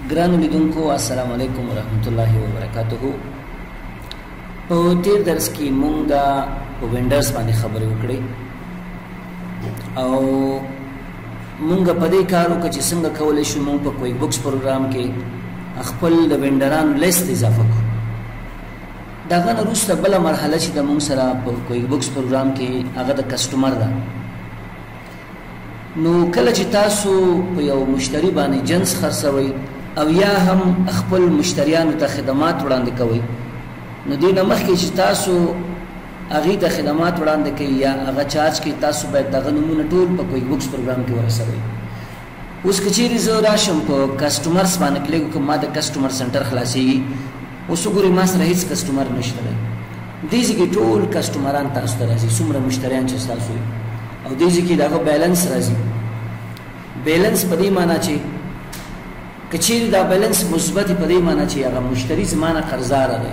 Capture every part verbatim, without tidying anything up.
ګرانو لیدونکو السلام علیکم ورحمت الله وبرکاته. په تیر درس کې مونږ د وینډرز باندې خبرې وکړې او مونږ په دې کار وکړو چې څنګه کولی شو مونږ په کویک بوکس پروګرام کې خپل د وینډرانو لیست اضافه کړو. دغه نه وروسته بله مرحله چې د مونږ سره په کویک بوکس پروګرام کې هغه د کسټمر ده. نو کله چې تاسو په یو مشتری باندې جنس خرڅوئ او یا هم خپل مشتریانو ته خدمات وړاندې کوئ، نو دې نه مخکې چې تاسو هغې ته خدمات وړاندې کوئ یا هغه چارج کوئ، تاسو باید دغه نومونه ټول په کویک بوکس پروګرام کې ورسوئ. اوس که چیرې زه راشم په کسټمرز باندې کلیک وکړم، ما د کسټمر سنټر خلاصېږي. اوس وګورئ ما سره هېڅ کسټمر نشته دی. دې ځای کې ټول کسټمران تاسو ته راځي، څومره مشتریان چې ستاسو وي، او دې ځای کې د هغه بیلنس راځي. بیلنس په دې معنا چې که چیرې دا بیلنس مثبت په دې معنا چې هغه مشتری زما نه قرضدار دی،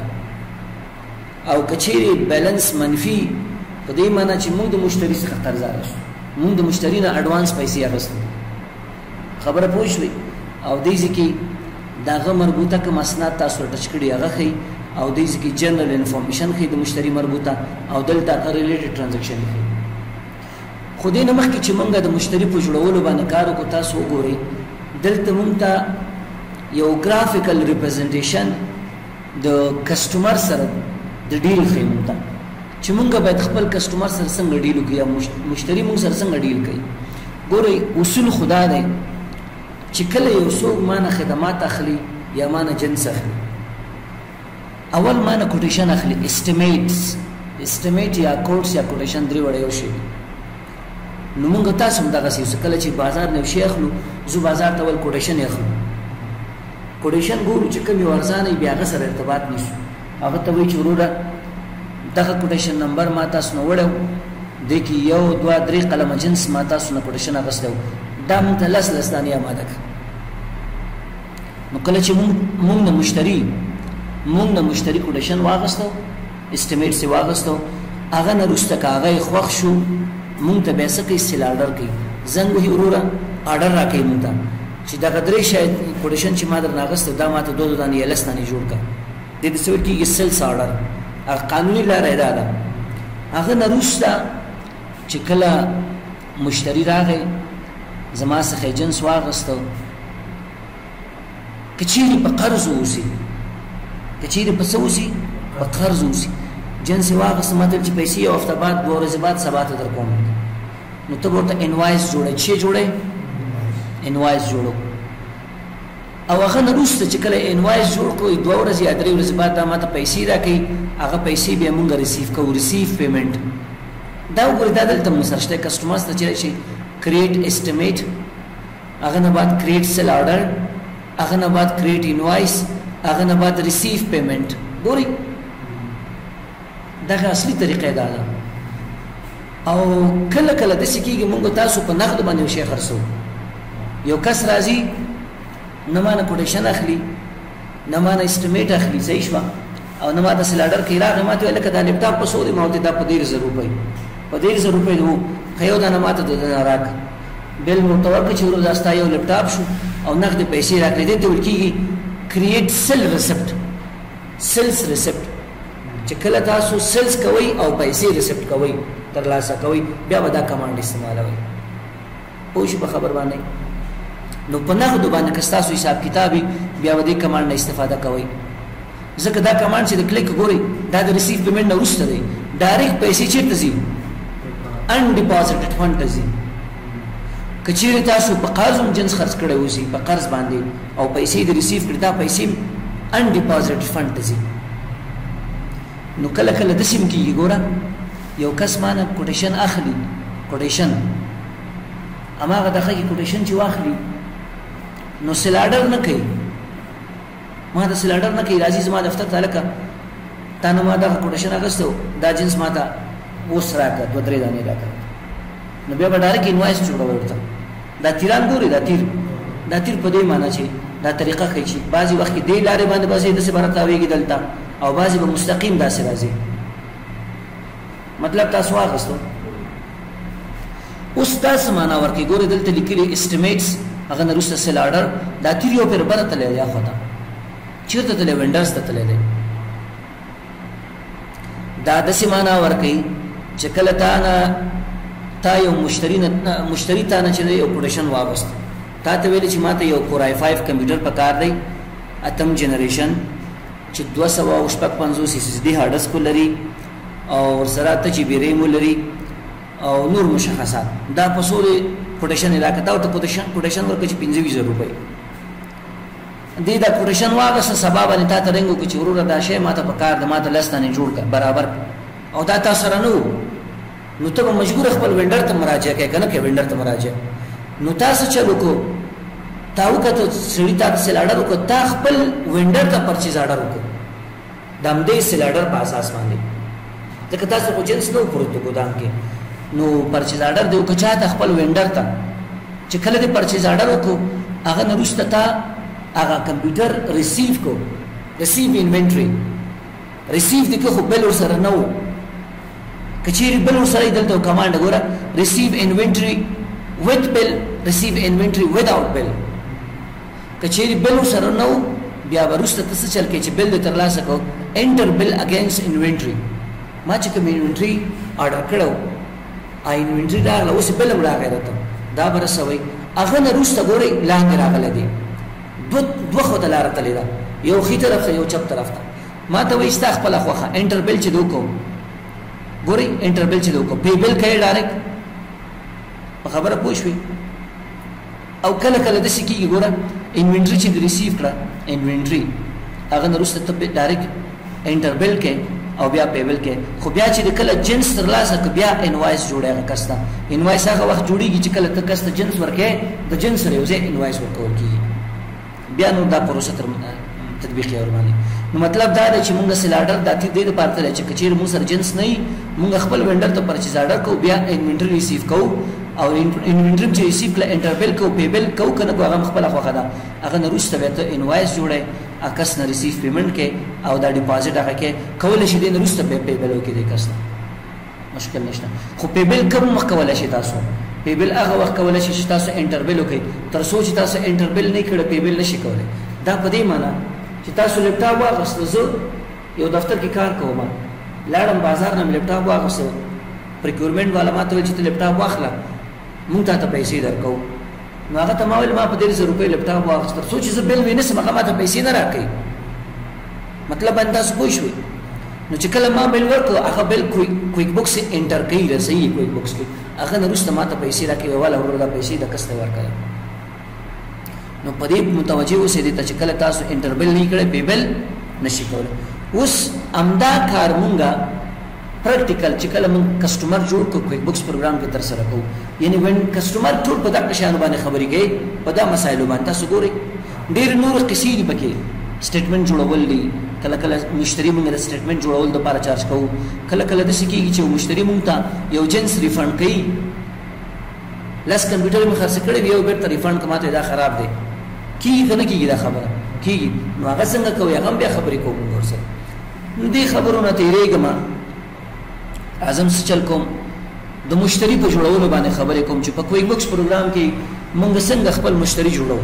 او که چیرې بیلنس منفي په دې معنا چې موږ د مشتری څخه قرضدار شو، موږ د مشتری نه اډوانس پیسې اخیستې. خبره پوه شوئ؟ او دې ځای کې د هغه مربوطه کوم اسناد تاسو ټچ کړي هغه ښیي، او دې ځای کې جنرل انفارمیشن ښیي د مشتری مربوطه، او دلته هغه ریلیټډ ټرانزیکشن ښیي. خو دې نه مخکې چې موږ د مشتری په جوړولو باندې کار وکړو، تاسو وګورئ دلته موږ ته یو ګرافیکل ریپرزنټیشن د کسټمر سره د ډیل ښیي موږ ته چې موږ باید خپل کسټمر سره څنګه ډیل وکړو یا مشتری موږ سره څنګه ډیل کوي. ګورئ اصول خدا دی چې کله یو څوک ما نه خدمات اخلي یا ما نه جنس اخلي، اول ما نه کوټیشن اخلي، اسټیمیټس اسټیمیټ یا کوټس یا کوټیشن درې وړه یو شی. نو موږ تاسو هم دغسې اوسه کله چې بازار نه یو شی اخلو، زه بازار ته ول کوټیشن یې اخلو. کوټیشن ګورو چې کوم یو ارزانه وي، بیا هغه سره ارتباط نیسو، هغه ته وایي چې وروره دغه کوټیشن نمبر ما تاسو نه وړی و، دې کې یو دوه درې قلمه جنس ما تاسو نه کوټیشن اخیستی و، دا موږ ته لس لس دانې اماده کړه. نو کله چې موږ موږ نه مشتری موږ نه مشتری کوټیشن واخیستو، اسټیمیټس یې واخیستو، هغه نه وروسته که هغه یې خوښ شو، مونږ ته بیا څه کوي، سیل آرډر کوي. زنګ وهي وروره آرډر راکوي مونږ ته چې دغه درې شاید کوټیشن چې ما درنه اخیستی دا ما ته دوه دوه دانې یا لس دانې جوړ کړه. دې ته څه ویل کېږي؟ سیلس آرډر. هغه قانوني لاره یې دا ده. هغه نه وروسته چې کله مشتری راغی زما څخه یې جنس واخیستو، که چیرې په قرض اوسي، که چیرې په څه اوسي؟ په قرض اوسي، جنس یې واخیسته، ما ته ویل چې پیسې یو هفته بعد دوه ورځې بعد سبا ته در کوم. نو ته به ورته انوایس جوړوې. څه جوړوې؟ انوایس جوړو. او هغه نه وروسته چې کله انوایس جوړ کړو، دوه ورځې یا درې ورځې بعد دا ما ته پیسې راکوي، هغه پیسې بیا مونږ ریسیو کوو، ریسیو پیمنټ. دا وګورئ دا دلته مو سره شته، کسټمرز ته چې شي کریټ اسټیمیټ، هغه نه بعد کریټ سیل آرډر، هغه نه بعد کریټ انوایس، هغه نه بعد ریسیو پیمنټ. ګورئ دغه اصلي طریقه دا ده. او کله کله داسې کېږي مونږ تاسو په نقد باندې یو شی خرڅو، یو کس راځي نه ما نه کوټیشن اخلي، نه ما نه اسټیمیټ اخلي، صحیح شوه، او نه ما ته سیل آرډر کوي. راغی ما ته ویل لکه دا لیپټاپ په څو دی؟ ما ورته دا په دېرش زره روپۍ په دېرش زره روپۍ دی. ښه یو دانه ما ته دوه دانه راکړه، بل مې ورته ورکړه چې ورور دا ستا یو لیپټاپ شو او نقدې پیسې راکړې. دې ته ویل کېږي کریټ سیل ریسپټ، سیلس ریسپټ. چې کله تاسو سیلز کوئ او پیسې ریسپټ کوئ، ترلاسه کوئ، بیا به دا کمانډ استعمالوئ. پوه شو په خبر باندې؟ نو په نقدو باندې که ستاسو حساب کتاب وي، بیا به دې کمانډ نه استفاده کوئ، ځکه دا کمانډ چې د کلیک ګورئ دا د ریسیو پیمنټ نه وروسته دی. ډایرکټ پیسې چېرته ځي؟ ان ډیپازټډ فنډ ته ځي. که چیرې تاسو په قرض هم جنس خرڅ کړی اوسي، په قرض باندې، او پیسې د ریسیو کړي، دا پیسې ان ډیپازټډ فنډ ته ځي. نو کله کله داسې هم کېږي، ګوره یو کس ما نه کوټیشن اخلي، کوټیشن هماغه دغه کې کوټیشن چې واخلي نو سیل آرډر نه کوي، ما ته سیل آرډر نه کوي، راځي زما دفتر ته، هلکه تا نه ما دغه کوټیشن اخیستی و، دا جنس ما ته اوس راکړه، دوه درې دانې راکړه. نو بیا به ډایرکټ انوایس جوړوئ ورته. دا تیران ګورئ، دا تیر دا تیر په دې معنا چې دا طریقه ښیي چې بعضې وخت کې دې لارې باندې بسې داسې به راتاویږي دلته، او بعضې به مستقیم داسې راځي. مطلب تاسو واخیستو. اوس تاسو معنا ورکړئ. ګورئ دلته لیکلي اسټیمیټس هغه نه وروسته سیل آرډر دا تیر یو پر بره تللی یا خواته چېرته تللی وینډرز ته تللی دی دا داسې معنا ورکوي چې کله تا نه تا یو مشتری نه مشتری تا نه چې یو کوټیشن واغوست تا ته ویلې چې ما ته یو کور آی فایو کمپیوټر پکار دی اتم جنریشن چې دوه سوه او شپږ پنځوس ایس ایس ډي هارډ ډسک لري او ورسره اته جي بي ریم لري او نور مشخصات دا په څو دی کوټیشن علاقه ته ورته کوټیشن کوټیشن ورکړي چې پنځه ویشت روپۍ دې دا کوټیشن واغسته سبا باندې تا ته رنګ وکړي چې وروره دا شی ما ته پکار دی ما ته لس دانې جوړ کړه برابر او دا تا سره نه نو ته به مجبور خپل وینډر ته مراجعه کوې که نه کوې وینډر ته مراجعه نو تاسو چل وکړو تا وکړه سړي تا ته سیل آرډر وکړو تا خپل وینډر ته پرچیز آرډر وکړو د همدې سیل آرډر په اساس باندې ځکه تاسو خو جنس نه و پروت په ګودام کې نو پرچیز آرډر دی وکړه چا ته خپل وینډر ته چې کله دې پرچیز آرډر وکړو هغه نه وروسته تا هغه کمپیوټر ریسیو کو ریسیو انوینټري ریسیو دې که خو بل ورسره نه و کچېرې بل ورسره دلته کمانډ ګوره ریسیو انوینټري with bill receive inventory without bill کچېرې بل ورسره نه و بیا به وروسته ته څه چل کې چې بل دې ترلاسه کو enter bill against inventory ما چې کوم انوینټري آرډر کړو آ انوینټري راغله اوس بل هم راغی راته دا به رسوئ هغه نه وروسته ګورئ لاندې راغلی دی دوه خواته لاره تللې ده یو ښي طرف ته یو چپ طرف ته ما ته وایي ستا خپله خوښه انټر بل چې د وکړو ګورئ انټر بل چې د وکړو پی بل کوې ډایرکټ په خبره پوه شوې او کله کله داسې کېږي ګوره انوینټري چې د ریسیو کړه انوینټري هغه نه وروسته ته ډایرکټ انټر بل کې او بیا پی بل کې خو بیا چې د کله جنس ترلاسه که بیا انوایس جوړی هغه کس ته انوایس هغه وخت جوړېږي چې کله ته کس ته جنس ورکوې د جنس سره یو ځای انوایس ورکول کېږي بیا نو دا پروسه تر تطبیق یې ورباندې نو مطلب دا دی چې مونږ سیل آرډر دا دې دپاره تللی چې که چېرې مونږ سره جنس نه وي مونږ خپل وینډر ته پرچیز آرډر کوو بیا انوینټري ریسیو کوو او انوینټري چې ریسیو کړه انټر بل کوو پی بل کوو که نه کوو هغه هم خپله خوښه ده هغه نه وروسته بیا ته انوایس جوړی کس نه ریسیو پیمنټ کې او دا ډیپازټ هغه کې کولی شي دې نه وروسته بیا پی بل وکړي دې کس ته مشکل نشته خو پی بل کوم وخت کولی شي تاسو پی بل هغه وخت کولی شي چې تاسو انټر بل وکړئ تر څو چې تاسو انټر بل نه کړه پی بل نشي کولی دا په دې معنا چې تاسو لیپټاپ واغسته زه یو دفتر کې کار کوم لاړم بازار نه لیپټاپ واغسته پریکورمنټ والا ما ته ویل چې ته لیپټاپ واخله مونږ ته پیسې درکوو نو هغه ته ما ویل ما په دېرش زره روپۍ لیپټاپ واخیست تر څو چې زه بل وینسم هغه ما ته پیسې نه راکوي مطلب باندې تاسو پوه شوئ نو چې کله ما بل ورکړو هغه بل کویک بوکس انټر کوي رسوي کویک بوکس کې هغه نه وروسته ما ته پیسې راکوي والا ورور دا پیسې د کس ته ورکړی نو په دې متوجه اوسئ دې ته چې کله تاسو انټر بل نه کړی پی بل نشي کولی اوس همدا کار مونږه پریکټیکل چې کله مونږ کسټمر جوړ کړو کویک بوکس پروګرام کې ترسره کوو یعنی وین کسټمر ټول په دغه شیانو باندې خبرې کوي په دا مسایلو باندې تاسو ګورئ ډېر نور قصې دي پکې سټیټمنټ جوړول دي کله کله مشتری مونږ د سټیټمنټ جوړول دپاره چارج کوو کله کله داسې کېږي چې مشتری مونږ ته یو جنس ریفنډ کوي لس کمپیوټر مې خرڅ کړی وي یو بېرته ریفنډ که ماته دا خراب دی کېږي که نه کېږي دا خبره کېږي نو هغه څنګه کوي هغه هم بیا خبرې کوو مونږ ورسره نو دې خبرو نه تېرېږم اعظم څه چل کوم د مشتری په جوړولو باندې خبرې کوم چې په کویک بوکس پروګرام کې مونږ څنګه خپل مشتری جوړو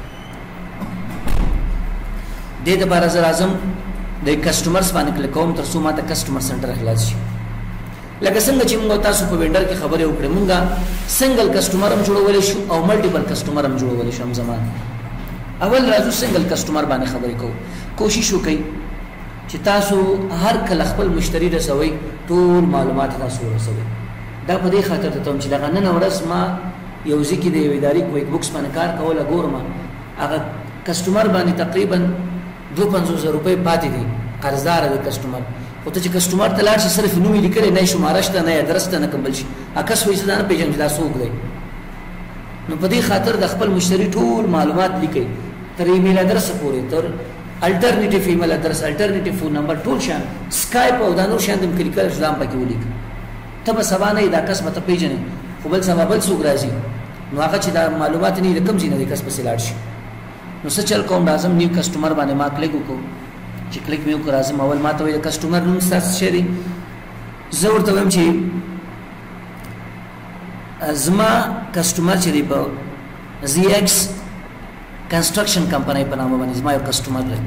دې دپاره زه راځم د کسټمرز باندې کلیک کوم تر څو ما ته کسټمر سنټر خلاص شي لکه څنګه چې مونږ تاسو په وینډر کې خبرې وکړې مونږ سنګل کسټمر هم جوړولی شو او ملټیپل کسټمر هم جوړولی شو هم زمان اول راځو سنګل کسټمر باندې خبرې کوو کوشش وکړئ چې تاسو هر کله خپل مشتری رسوئ ټول معلومات تاسو ورسوئ دا په دې خاطر ته چې دغه نن ورځ ما یو ځای کې د یوې ادارې کویک بوکس باندې کار کوله ګورم هغه کسټمر باندې تقریبا دوه پنځوس زره روپۍ پاتې دي قرضدار دی کسټمر خو ته چې کسټمر ته لاړ شي صرف نوم یې لیکلی نه شماره شته نه ادرس ته نه کوم بل شي هغه کس وایي زه دا نه پېژنم چې دا څوک دی نو په دې خاطر د خپل مشتری ټول معلومات لیکئ تر ایمیل ادرس پورې تر الټرنیټیو ایمیل ادرس الټرنیټیو فون نمبر ټول شان سکایپ او دا نور شان د کلیکل ځان پکې ولیکئ ته به سبا نه دا کس به ته پېژنې خو بل سبا بل څوک راځي نو هغه چې دا معلومات نه د کوم ځای نه د کس پسې لاړ شي نو څه چل کوم راځم نیو کسټمر باندې ما کلیک وکړو چې کلیک مې وکړ راځم اول ما ته وایي د کسټمر نوم ستاسو څه دی زه ورته وایم چې زما کسټمر چې دی په زی ایکس کنسټرکشن کمپنۍ په نامه باندې زما یو کسټمر دی.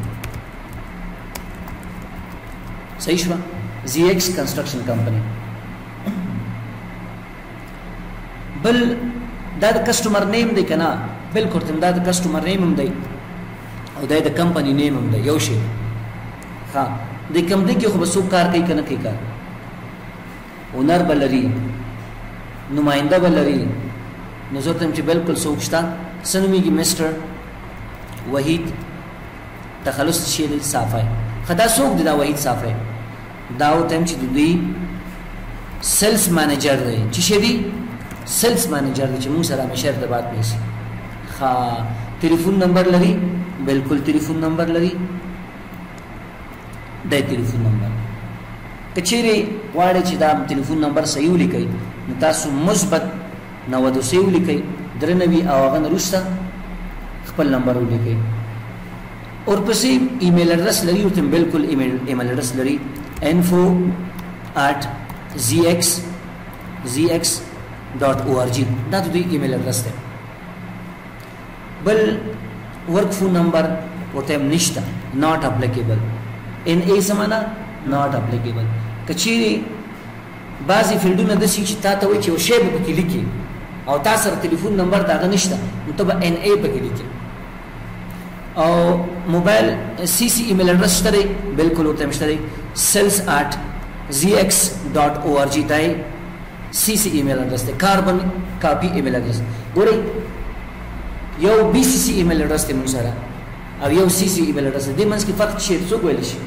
صحیح شو؟ زی ایکس کنسټرکشن کمپنۍ. بل دا د کسټمر نیم دی که نه؟ بلکل تم دا د کسټمر نیم هم دی او دا د کمپنۍ نیم هم دی، یو شی. ښه د کمپنۍ کې خو به څوک کار کوي که نه کوي کار؟ اونر به لري، نماینده به لري. نو زه ورته یم چې بلکل څوک شته. څه نومېږي؟ مسټر وحید تخلص شي دی صافی. ښه دا څوک دی دا وحید صافی؟ دا ورته یم چې د دوی سیلس مینیجر دی. چې شی دی؟ سیلس مینیجر دی چې موږ سره همیشه ارتباط نیسي. ښه ټلیفون نمبر لري؟ بلکل ټلیفون نمبر لري. دا ټلیفون نمبر که چیرې غواړئ چې دا ټلیفون نمبر صحیح ولیکئ نو تاسو مثبت نو دو سه ولیکئ، درې نوي او هغه نه وروسته خپل نمبر ولیکئ. ورپسې ایمیل اډرس لري، ورته بلکل ایمیل ایمیل اډرس لري info at zx zx dot org. دا د دوی ایمیل اډرس دی. بل ورک فون نمبر ورته نشته، ناٹ اپلیکیبل. ان ای سمانا ناٹ اپلیکیبل. کچېرې بعضې فیلډونه داسې چې تا ته وایي چې یو شی به پکې لیکي او تا سره ټلیفون نمبر د هغه نشته نو ته به ان ای پکې لیکي. او موبایل سی سی ایمیل اډرس شته دی؟ بلکل ورته هم شته دی. سیلس ایٹ زی ایکس ډاټ او آر جي دا یې سی سی ایمیل اډرس دی. کاربن کاپي ایمیل اډرس. ګورئ یو بي سی سی ایمیل اډرس دی موږ سره او یو سی سی ایمیل اډرس دی. دې منځ کې فرق شي څوک ویلی شي؟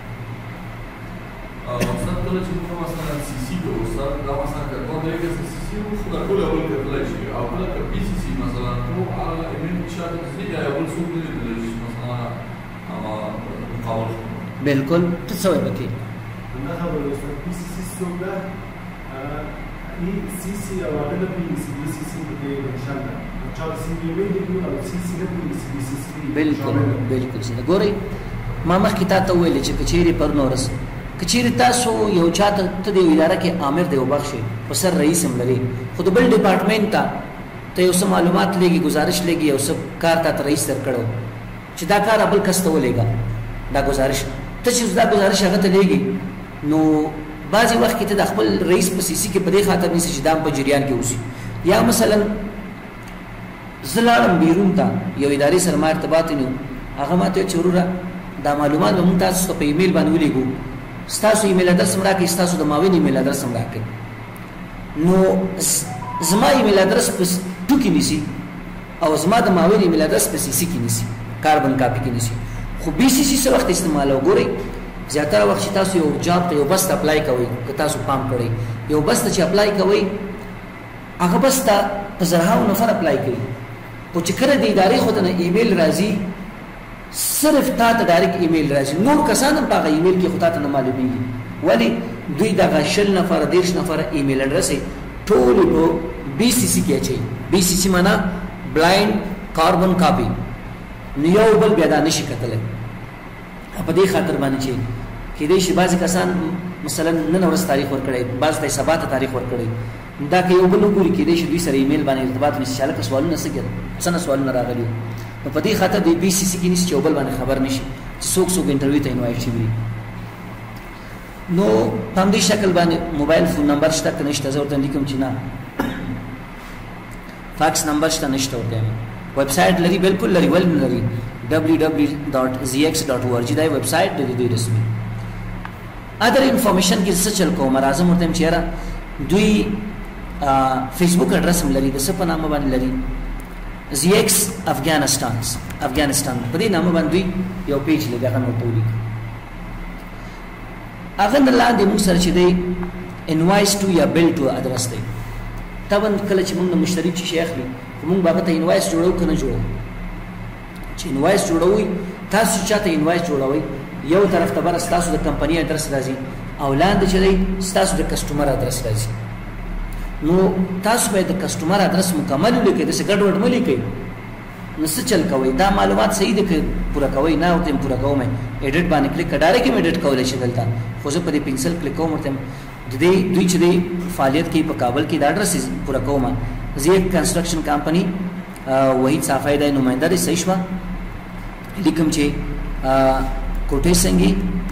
کله چې موږ مثلا سی سی کوو سر دا مثلا که دوه درې سی سی وو خو دا ټول اول کتلی شي او کله که بي سی سی مثلا نو هغه ایمیل چاټ زی یا اول څوک نه لیدلی شي مثلا هغه مقابل. بلکل ته څه وایې پکې؟ نه خبره اوسه بي سی سی څوک ده؟ ای سی سی او هغه نه پوهېږي بي سی سی پکې منشن ده. چا سی ایمیل لیکلو او سی سی نه پوهېږي بي سی سی. بلکل بلکل څنګه. ګورئ ما مخکې تا ته وویلې چې که چیرې پرون ورځ که چیرې تاسو یو چا ته ته د یو اداره کې امر دی وبخښئ په سر رئیس هم لري خو د بل ډپارټمنټ ته ته یو څه معلومات لېږي، گزارش لېږي، یو څه کار تا ته رئیس درکړو چې دا کار بل کس ته ولېږه دا گزارش. ته چې دا گزارش هغه ته لېږي نو بعضې وخت کې ته د خپل رئیس په سی سی کې په دې خاطر نیسي چې دا هم په جریان کې اوسي. یا مثلا زه لاړم بیرون ته یو ادارې سره ما ارتباط ونیو، هغه ما ته ویل چې وروره دا معلومات به موږ تاسو ته په ایمیل باندې ولېږو، ستاسو ایمیل اډرس هم راکړئ، ستاسو د معاون ایمیل اډرس هم راکړئ. نو زما ایمیل اډرس په ټوکې نیسي او زما د معاون ایمیل اډرس په سی سی کې نیسي، کاربن کاپي کې نیسي. خو بي سی سی څه وخت استعمالوو؟ ګورئ زیاتره وخت چې تاسو یو جاب ته یو بس ته اپلای کوئ، که تاسو پام کړئ یو بس ته چې اپلای کوئ هغه بس ته په زرهاو نفر اپلای کوي، خو چې کله د ادارې خو ته نه ایمیل راځي صرف تا ته ډایرکټ ایمیل راځي، نور کسان هم په هغه ایمیل کې خو تا ته نه معلومېږي. ولې؟ دوی دغه شل نفره دېرش نفره ایمیل اډرس یې ټولې په بي سی سی کې اچوي. بي سی سی معنا بلایند کاربن کاپي. نو یو بل بیا دا نشي کتلی. په دې خاطر باندې چې کېدای شي بعضې کسان مثلا نن ورځ تاریخ ورکړی، بعض ته یې سبا ته تاریخ ورکړی، دا که یو بل وګوري کېدای شي دوی سره ایمیل باندې ارتباط ونیسي چې هلکه سوالونه څه څه نه سوالونه راغلي. نو په دې خاطر د بي سی سی کې نیسي چې یو بل باندې خبر نشي چې څوک څوک انټرویو ته انوایټ شوي دي. نو په همدې شکل باندې موبایل فون نمبر شته که نشته؟ زه ورته لیکم چې نه. فاکس نمبر شته؟ نشته ورته یم. ویب سایټ لري؟ بلکل لري. ولې نه لري؟ ډبلیو ډبلیو ډاټ زی ایکس ډاټ او آر جي دا ویب سایټ دی د دوی رسمي. ادر انفارمیشن کې څه چل کوم؟ راځم ورته یم چې یاره دوی فیسبوک اډرس هم لري، د څه په نامه باندې لري؟ زی ایکس افغانستان افغانستان په دې نامه باندې یو پیج لري، هغه ورته ولیکئ. هغه نه لاندې موږ سره چې دی انوایس ټو یا بل ټو ادرس دی. طبعا کله چې موږ د مشتری چې شي اخلي موږ به هغه ته انوایس جوړو که نه جوړو. چې انوایس جوړوئ تاسو چاته انوایس جوړوئ یو طرف ته بره ستاسو د کمپنۍ اډرس راځي او لاندې چې دی ستاسو د کسټمر اډرس راځي. نو تاسو باید د کسټمر اډرس مکمل ولیکئ، داسې ګډوډ مه لیکئ. نو څه چل کوئ؟ دا معلومات صحیح دي که پوره کوئ؟ نه ورته یم پوره کوم، ایډیټ باندې کلیک کړه، ډایرکټ یم ایډیټ کولی شي دلته، خو زه په دې پنسل کلیک کوم، ورته د دې دوی چې دی فعالیت کوي په کابل کې دا اډرس پوره کوم. زی ایکس کنسټرکشن کمپنۍ وحید صافی د نمائنده دی صحیح شو لیکم چې کوټه څنګه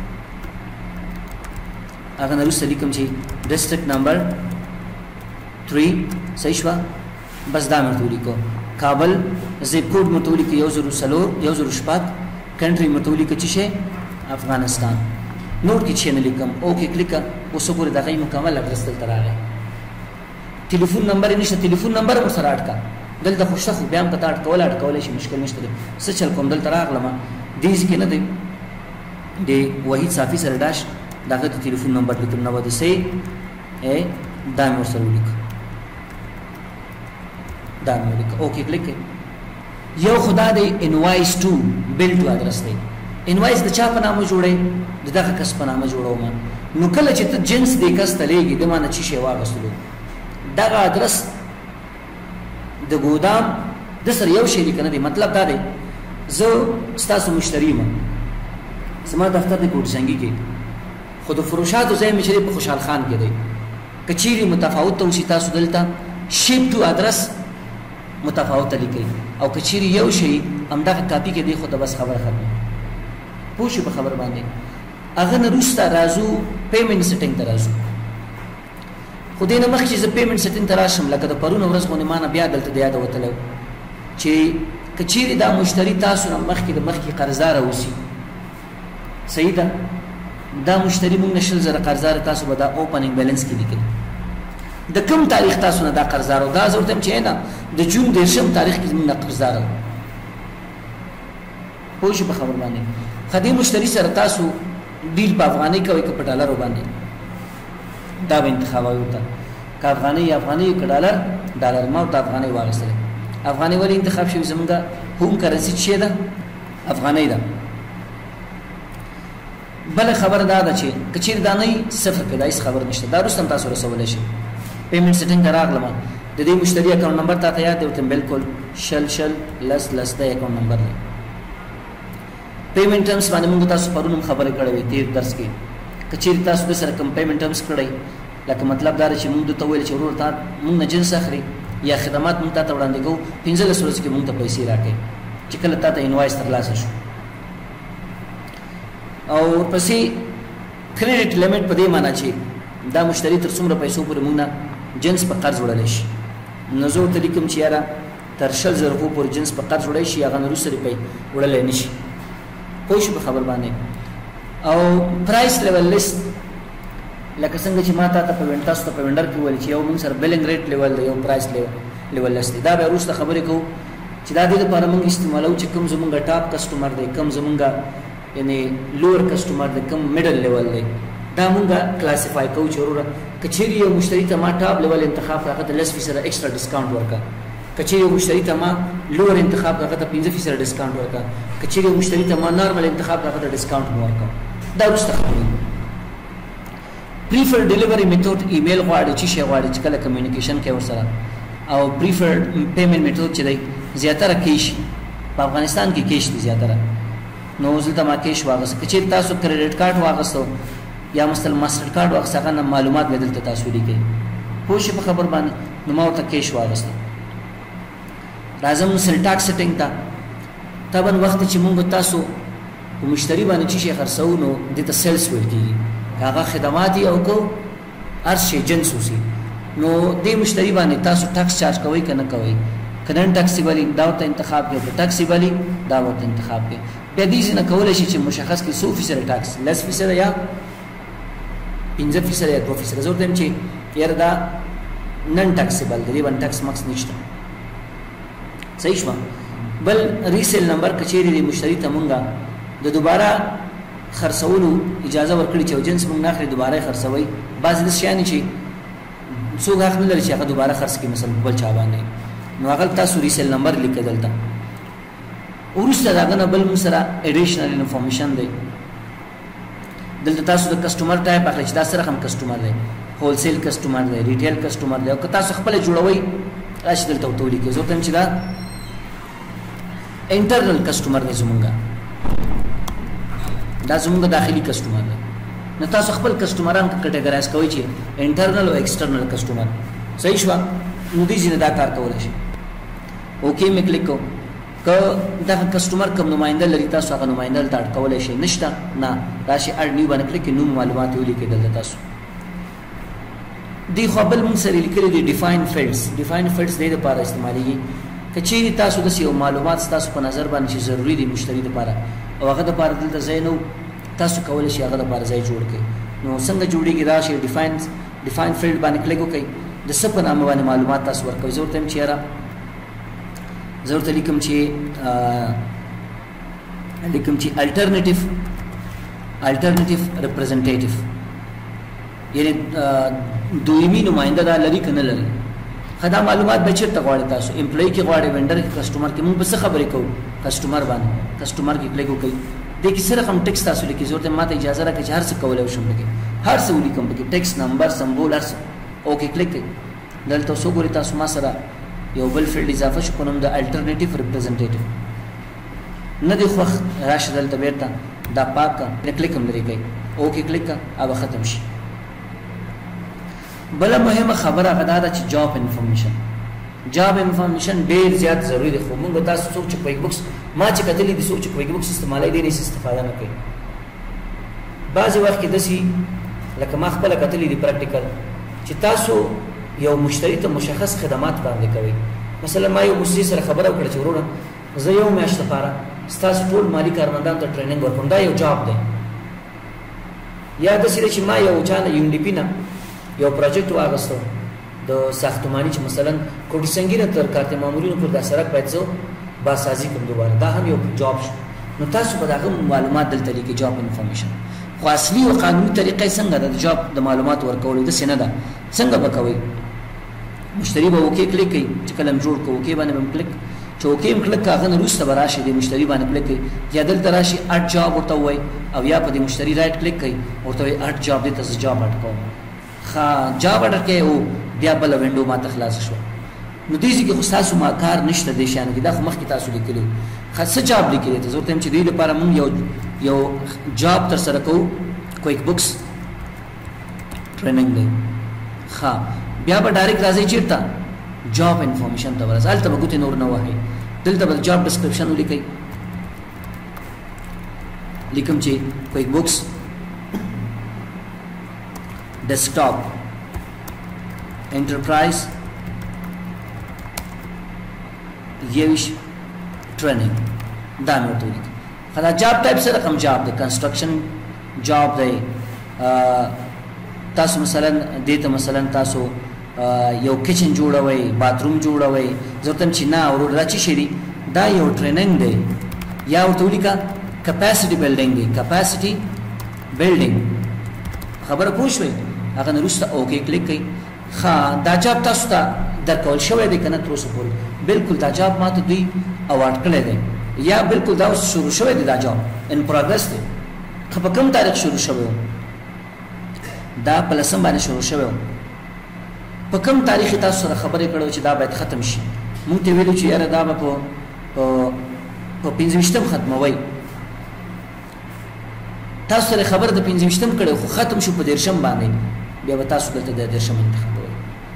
هغه نرسته لیکم چې ډسټرکټ نمبر تھری صحیح شو بس دا مرته لیکو کابل زیپ کوډ مرته لیکو یو زرو سلو یو زرو شپږ کنټری مرته لیکو چې شه افغانستان نوٹ کی چینل لیکم اوکے کلیک اوس پورې دغه مکمل اډرس دلته راغی ټلیفون نمبر نشه ټلیفون نمبر ور سره اٹکا دلته خوشته خو بیا هم کته اٹکول اٹکول شي مشکل نشته څه چل کوم دلته راغلم دیز کې نه دی دی وحید صافی سره داش دغه ټلیفون نمبر لیکم نو د سي ا دا مور سره لیک دا مور لیک اوکے کلیک یو خدا دی انوایس ټو بل ټو اډرس دی انوایس د چا په نامه جوړې د دغه کس په نامه جوړو ما نو کله چې ته جنس دې کس تلېږي د معنی چې شی واغستلو دغه ادرس د ګودام د سر یو شی لیکنه دی مطلب دا دی زه ستاسو مشتری یم سما دفتر د کوټ څنګه کې خود فروشاتو ځای مشری په خوشحال خان کې دی کچيري متفاوت او تاسو دلته شیپ ټو ادرس متفاوت لیکي او کچيري یو شی همدغه کاپی کې دی خو ته بس خبر ختم پوښي په خبر باندې اغه نه روستا رازو پیمنٹ سیټینګ ته رازو خو دې نه مخکې چې پیمنٹ سیټینګ ته راشم لکه د پرون ورځ غونې مانه بیا دلته د یاد وتلو چې کچيري دا مشتری تاسو نه مخکې د مخکې قرضدار اوسي صحیح ده دا مشتری موږ نشل زره قرضدار تاسو به دا اوپننګ بیلانس کې لیکل د کوم تاریخ تاسو نه دا قرضدار او دا زورته چې نه د جون د شم تاریخ کې موږ قرضدار پوښي په خبر باندې خدي مشتری سره تاسو ډیل په افغاني کوي که په ډالر باندې دا به انتخاب وته که افغاني یا افغاني که ډالر ډالر ما او افغاني واغسته افغاني ولی انتخاب شوی زمونږه هوم کرنسي چې ده افغاني ده بل خبر دا ده چې کچیر دانه صفر کې دایس خبر نشته دا رسم تاسو رسول شي پیمنٹ سیټینګ راغلم د دې مشتری اکاونټ نمبر ته یاد دی بالکل شل شل لس لس د اکاونټ نمبر دی پیمنٹ ټرمز باندې موږ تاسو پرونم خبرې کړې وې تیر درس کې کچیر تاسو د سره کم پیمنٹ ټرمز کړی لکه مطلب دا چې موږ د تویل چې ورور ته موږ نه جنس اخلي یا خدمات موږ ته وړاندې کوو پنځه ورځې کې موږ ته پیسې راکې چې کله تاسو انوایس ترلاسه شو او پسې کریډټ لیمټ په دې معنی چې دا مشتری تر څومره پیسو پورې موږ نه جنس په قرض وړل شي نزور ته لیکم چې یاره تر شل زره روپو پورې جنس په قرض وړل شي هغه نورو سره پي وړل نه شي پوښ په خبر باندې او پرایس لیول لیست لکه څنګه چې ما ته په وینټاس ته په وینډر کې ویل چې یو موږ سره بلینګ ریټ لیول دی یو پرایس لیول لیول لیست دا به روسته خبرې کوو چې دا دې لپاره موږ استعمالو چې کوم زمونږ ټاپ کسٹمر دی کوم زمونږ یعنی لوور کسٹمر دی کوم میډل لیول دی دا موږ کلاسیفای کوو چې وروره کچېری یو مشتری ته ما ټاپ لیول انتخاب هغه د لس فیصد ایکسترا ډیسکاونټ ورکړه کچېری یو مشتری ته ما لوور انتخاب هغه ته پنځه فیصد ډیسکاونټ ورکړه کچېری یو مشتری ته ما نارمل انتخاب هغه ته ډیسکاونټ ورکړه دا وروسته خبرې پریفر ډیلیوری میتھډ ایمیل غواړي چې شی غواړي چې کله کمیونیکیشن کوي ورسره او پریفر پیمنٹ میتھډ چې دی زیاتره کیش په افغانستان کې کیش دی زیاتره نو زلته ما کیش واغس کچې تاسو کریډټ کارت واغسو یا مثلا ماستر کارت واغس هغه معلومات بدل ته تاسو لیکي پوښي په خبر باندې نو ما ورته کیش واغس راځم سل ټاکس سیټینګ تا طبعا وخت چې موږ تاسو په مشتری باندې چې شي خرڅو نو د ته سیلز ویل کیږي هغه خدمات او کو هر شي جنس وسی نو دې مشتری باندې تاسو ټاکس چارج کوي کنه کوي کرنٹ ټاکسی والی داوت انتخاب کې ټاکسی والی داوت انتخاب کې په دې ځنه کولای شي چې مشخص کې سو فیصد ټاکس لس فیصد یا پنځه فیصد یا دوه فیصد زور دم چې یاره دا نن ټاکسیبل دی ون ټاکس ماکس نشته صحیح شو بل ریسیل نمبر کچېری دی مشتری ته مونږه د دوباره خرڅولو اجازه ورکړي چې جنس مونږ نه اخلي دوباره خرڅوي بعض د شیان چې څوک حق نه لري چې هغه دوباره خرڅ کړي مثلا بل چا باندې نو هغه تاسو ریسیل نمبر لیکل دلته ورسته دا غنه بل مسره اډیشنل انفارمیشن دی دلته تاسو د کسٹمر ټایپ اخلي چې دا سره هم کسٹمر دی هول سیل کسٹمر دی ریټیل کسٹمر دی او که تاسو خپل جوړوي راشي دلته وتولي کې زه تم چې دا انټرنل کسٹمر دی زمونږه دا زمونږه داخلي کسٹمر دی نو تاسو خپل کسٹمران کټګورایز کوئ چې انټرنل او ایکسټرنل کسٹمر صحیح شو نو دې ځینې دا کار کولای شي اوکے مې کلیک کو که دا کسٹمر کوم نمائنده لري تاسو هغه نمائنده ته اډ کولای شئ نشته نه راشي اډ نیو باندې کلیک نو معلومات ولیکئ دلته تاسو دی خو بل موږ سره لیکلي دي ډیفاین فیلډز ډیفاین فیلډز د لپاره استعماليږي کچېری تاسو د یو معلومات تاسو په نظر باندې چې ضروری دي مشتری لپاره او هغه د لپاره دلته ځای نو تاسو کولای شئ هغه د لپاره ځای جوړ کړئ نو څنګه جوړیږي راشي ډیفاین ډیفاین فیلډ باندې کلیک وکړئ د څه په نامه باندې معلومات تاسو ورکوي ضرورت هم چیرې ضرورت لیکم چې لیکم چې الټرنیټیو الټرنیټیو ریپرزینټیټیو یعنی دویمي نمائنده دا لري کنه لري خدا معلومات به چیرته غواړي تاسو امپلوي کې غواړي وینډر کې کسٹمر کې موږ به څه خبرې کوو کسٹمر باندې کسٹمر کې کلیک وکړئ د کې سره هم ټیکس تاسو لیکي ضرورت ماته اجازه راکړئ چې هر څه کولای شم لیکي هر څه ولیکم کې ټیکس نمبر سمبول هر څه اوکې کلیک کړئ دلته څو ګوري تاسو ما سره یو بل فیلډ اضافه شو کوم د الټرنیټیو ریپرزینټیټیو نه دی خو راشه دلته بیرته دا پاک کلیک هم لري کوي اوکې کلیک او ختم شي بل مهمه خبره غدا ده چې جاب انفارمیشن جاب انفارمیشن ډیر زیات ضروری دی خو موږ تاسو سوچ کویک بوکس ما چې کتلې دي سوچ کویک بوکس استعمالای دي نه استفاده نه کوي بعضی وخت کې دسی لکه ما خپل کتلې دي پریکټیکل چې تاسو یو مشتری ته مشخص خدمات باندې کوي مثلا ما یو مشتری سره خبره وکړه چې ورونه زه یو میاشت لپاره ستاسو ټول مالی کارمندان ته ټریننګ ورکوم دا یو جاب دی یا د سره چې ما یو چانه یو ډی پی نه یو پروجیکټ واغستو د ساختماني چې مثلا کوټي څنګه تر کارته مامورینو پر د سرک پاتځو باسازي کوم دوباره دا هم یو جاب شو نو تاسو په دغه معلومات دلته لیکي جاب انفارمیشن خو اصلي او قانوني طریقې څنګه د جاب د معلومات ورکول د سینه ده څنګه وکوي مشتری به اوکې کلیک کوي چې کلم جوړ کوو کې باندې هم کلیک چې اوکې هم کلیک کاغه نه روسته براشي د مشتری باندې کلیک کوي یا دلته راشي اډ جاب ورته وای او یا په د مشتری رائټ کلیک کوي ورته اډ جاب دې تاسو جاب اډ کوم ها جاب اډ کې او بیا بل وینډو ما ته خلاص شو نو دې چې خو تاسو ما کار نشته د شان کې دا خو مخکې تاسو لیکلو خاصه جاب لیکلې ته ضرورت هم چې دې لپاره مونږ یو یو جاب تر سره کوو کویک بوکس ټریننګ دی ها بیا به ډایرکټ راځي چیرته جاب انفارمیشن ته ورسې البته به ګوتې نور نه وایي دلته به جاب ډسکرپشن ولیکئ لیکم چې کویک بوکس ډیسکټاپ انټرپرایز یوش ټریننګ دا نو ته ولیکئ خلا جاب ټایپ سره کوم جاب دی کنسټرکشن جاب دی تاسو مثلا دته مثلا تاسو یو کچن جوړوي باتروم جوړوي ضرورت چې نه اور راچی شي دا یو ټریننګ دی یا ورته ولیکا کیپاسټي بلډینګ دی کیپاسټي بلډینګ خبره پوښوي هغه نورسته اوکې کلیک کړئ ها دا جاب تاسو ته درکول شوی دی کنه تر اوسه پورې بالکل دا جاب ماته دوی اوارډ کړی دی یا بالکل دا شروع شوی دی دا جاب ان پروګرس دی په کوم تاریخ شروع شوی دا په لسم باندې شروع شوی په کوم تاریخ تاسو سره خبرې کړو چې دا باید ختم شي مونږ ته ویلو چې یاره دا به په په پنځه ختموي تاسو سره خبر د پنځه کړو خو ختم شو په دیرشم باندې بیا به تاسو دلته د دیرشم انتخابوي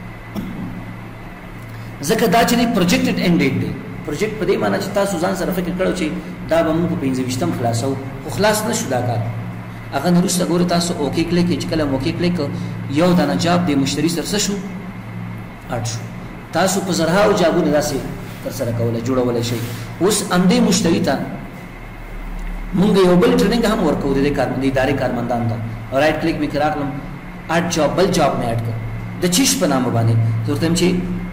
ځکه دا چې پروجیکټډ اینډ ډیټ دی پروجیکټ په دې معنی چې تاسو ځان سره فکر کړو چې دا به موږ په پنځه خلاصو خو خلاص نشو دا کار هغه نورسته ګوره تاسو اوکې کلیک چې کله اوکې کلیک یو دانه جاب د مشتری سره شو اټ شو تاسو په زرهاو جابونه داسې تر سره کولای جوړولای شي اوس اندې مشتری ته مونږ یو بل ټریننګ هم ورکو د کار د ادارې کارمندان ته رائټ کلیک می کراکلم اټ جاب بل جاب می اټ کړ د چیش په نامه باندې ضرورت هم چې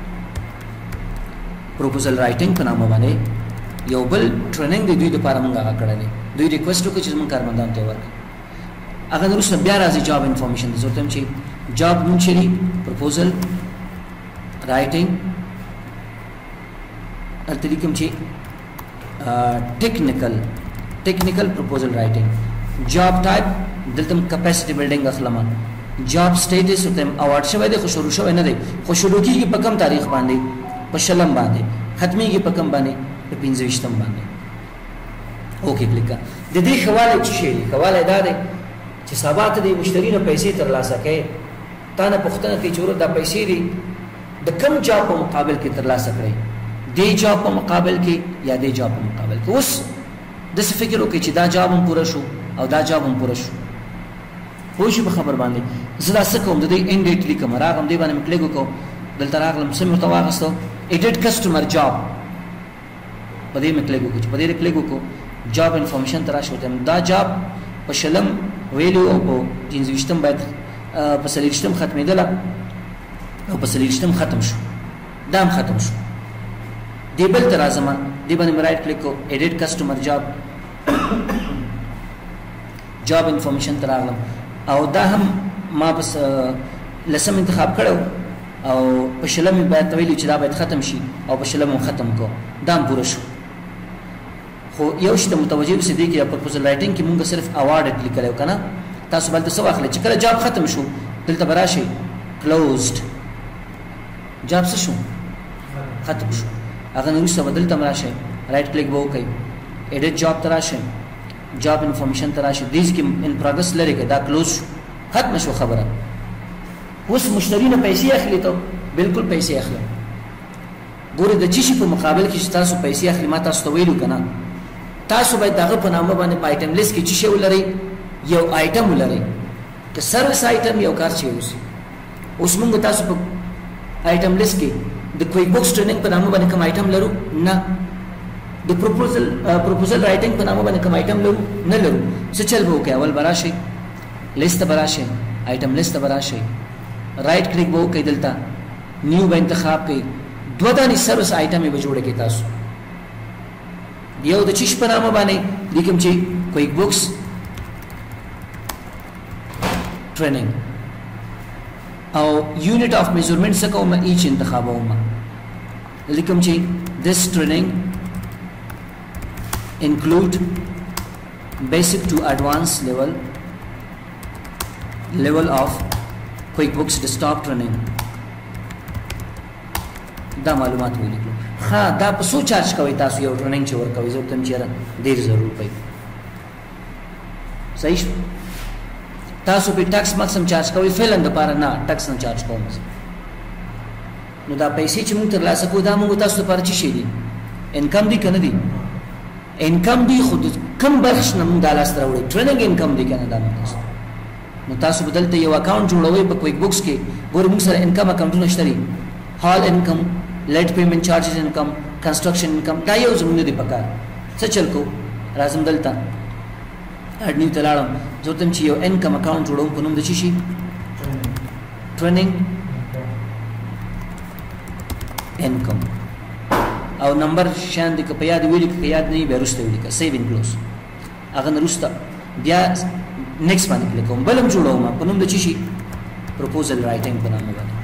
پروپوزل رائټینګ په نامه باندې یو بل ټریننګ د دوی لپاره مونږ هغه کړل دوی ریکوست وکړي چې مونږ کارمندان ته ورکړو هغه نورسته بیا راځي جاب انفارمیشن د ضرورت هم چې جاب مونږ چری پروپوزل رائټینګ الته لیکم چې ټیکنیکل ټیکنیکل پروپوزل رائټینګ جاب ټایپ دلته کیپاسټي بلډینګ اخلم جاب سټیټس ته اوارډ شوی دی خو شروع شوی نه دی خو شروع کیږي په کم تاریخ باندې په شلم باندې ختميږي په کم باندې په پنځه باندې اوکې کلیک د دې حواله چې شي حواله دا دی چې سبا ته د مشتری نه پیسې ترلاسه کړي تا نه پوښتنه کوي چې ورته د پیسې دی د کم جاب په مقابل کې ترلاسه کړي دې جاب په مقابل کې یا دې جاب په مقابل کې. اوس داسې فکر وکړئ چې دا جاب هم پوره شو او دا جاب هم پوره شو. پوه شو په خبر باندې؟ زه دا څه کوم د دې اینډ ډیټ لیکم، راغلم دې باندې مې کلیک وکړو، دلته راغلم څه مې ورته واخیستو ایډیټ کسټمر جاب، په دې مې کلیک وکړو. چې په دې کلیک وکړو جاب انفارمیشن ته راشو، دا جاب په شلم ویلو او په پنځه ویشتم باید په څلور ویشتم ختمېدله او په څلور ویشتم ختم شو، دا هم ختم شو. دې بل ته راځم، دې باندې مې رایټ کلیک وکړو ایډیټ کسټمر جاب جاب انفارمیشن ته راغلم او دا هم ما بس لسم انتخاب کړو او په شلم باید ویلو چې دا باید ختم شي او په شلم ختم کو، دا هم پوره شو. خو یو شی ته متوجه اوسئ دی کې پرپوزل رائټینګ کې مونږ صرف اوارډ لیکلو کنه، تاسو بل څه واخلئ چې کله جاب ختم شو دلته براشي کلوزډ، جاب څه شو ختم شو. هغه نو څه بدل تم راشي رائټ کلیک وو کوي ایډیټ جاب تراشي جاب انفارمیشن تراشي دیز کې ان پروګرس لري کې دا کلوز ختم شو خبره. اوس مشتری نه پیسې اخلي ته بالکل پیسې اخلي. ګوره د چی شي په مقابل کې چې تاسو پیسې اخلي ما تاسو ته ویلو کنه، تاسو باید دغه په نامه باندې په آیټم لیست کې چی شی ولري، یو آیټم ولري که سروس آیټم یو کار شي اوس. اوس موږ تاسو په آیټم لیست کې د کویک بوکس ټریننګ په نامه باندې کوم آیټم لرو؟ نه. د پروپوزل پروپوزل رائټینګ په نامه باندې کوم آیټم لرو؟ نه لرو. څه چل به وکړي؟ اول براشي لیست براشي آیټم لیست براشي رائټ کلیک به وکړئ، دلته نیو به انتخاب کړئ، دوه دانې سروس آیټم به جوړ کړئ تاسو. یو د چیش په نامه باندې لیکم چې کویک بوکس ټریننګ او یونټ اف میجرمنٹ څه کوم ایچ انتخابوم، لیکم چې this training include basic to advanced level level of QuickBooks desktop training. دا معلومات ولیکلو. ها دا په سو چارج کوي تاسو یو ټریننګ چې ورکوي؟ زه تم چیرې ډیر ضرور پي. صحیح شو؟ تاسو په ټیکس ماکسم چارج کوي فعلا د پاره نه ټیکس نه چارج کوم. نو دا پیسې چې موږ ترلاسه کوو دا موږ تاسو لپاره چی شي دي؟ انکم دی کنه دی؟ انکم دی. خود کم بخش نه موږ دالاس راوړي ټریننګ انکم دی کنه دا موږ. نو تاسو بدلته یو اکاونټ جوړوي په کویک بوکس کې، ګور موږ سره انکم اکاونټونه شته دي، هال انکم، لیټ پیمنٹ چارجز انکم، کنسټرکشن انکم، دا یو زموږ دی پکار. څه چل کو راځم دلته اډ نیو تلاړم زه تم چې یو انکم اکاونټ جوړوم په نوم د چی شي ټریننګ انکم او نمبر شان دي که په یاد ویل کې یاد نه به رسته ویل کې سیوینګ کلوز هغه نرسته بیا نیکسټ باندې کلیک کوم بلم جوړوم په نوم د چی شي پروپوزل رائټینګ په نامه باندې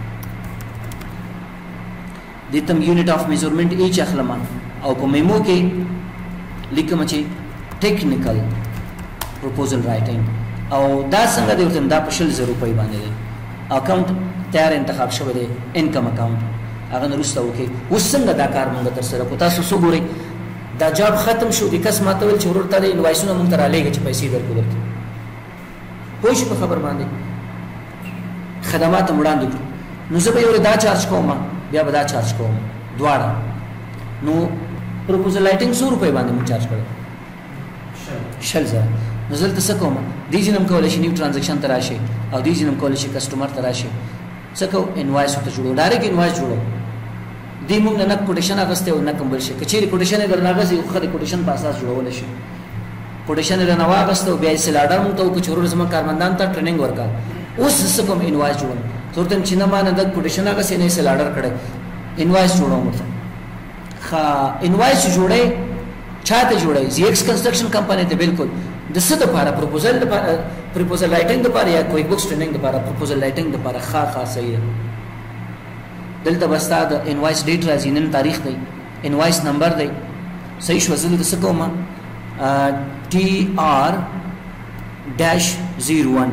دتم یونټ اف میجرمنٹ ایچ اخلم او په میمو کې لیکم چې ټیکنیکل پروپوزل رائټینګ او دا څنګه دی ورته دا په شل زره روپۍ باندې دی اکاونټ تیار انتخاب شوی دی انکم اکاونټ هغه نرسته وکي. اوس څنګه دا کار مونږ تر سره کو تاسو سو ګورئ دا جاب ختم شو د کس ماته ول چې ورته د انوایسونو مونږ تر لېږي چې پیسې درکو درته پوه شو په خبر باندې خدمات وړاندې کړو. نو زه به یو دا چارج کوم بیا به دا چارج کوم دواړه. نو پروپوزل رائټینګ سو روپۍ باندې مونږ چارج کړو شل زره. نو زه تاسو کوم دي جنم کول شي نیو ټرانزیکشن تراشي او دي جنم کول شي کسٹمر تراشي څه کو انوایس ته جوړو ډایرکټ انوایس جوړو دی موږ نه کوټیشن اغسته او نه کوم شي کچېری کوټیشن درناغسي خو د کوټیشن په اساس جوړول شي کوټیشن نه واغسته او بیا سل اډر مو ته کو چورو زما کارمندان ته ټریننګ ورکا اوس څه کوم انوایس جوړو تورتم چې نه مان د کوټیشن اغسه نه سل اډر کړي انوایس جوړو مته ها انوایس جوړې چاته جوړې زی ایکس کنسټرکشن کمپنی ته بالکل د څه د لپاره پروپوزل د لپاره پروپوزل رائټینګ د لپاره یا کویک بوکس ټریننګ د لپاره پروپوزل رائټینګ د لپاره خا خا صحیح دلته بستا د انوایس ډیټ راځي نن تاریخ دی انوایس نمبر دی صحیح شو زل د څه کوم ټي آر ډاش زیرو ون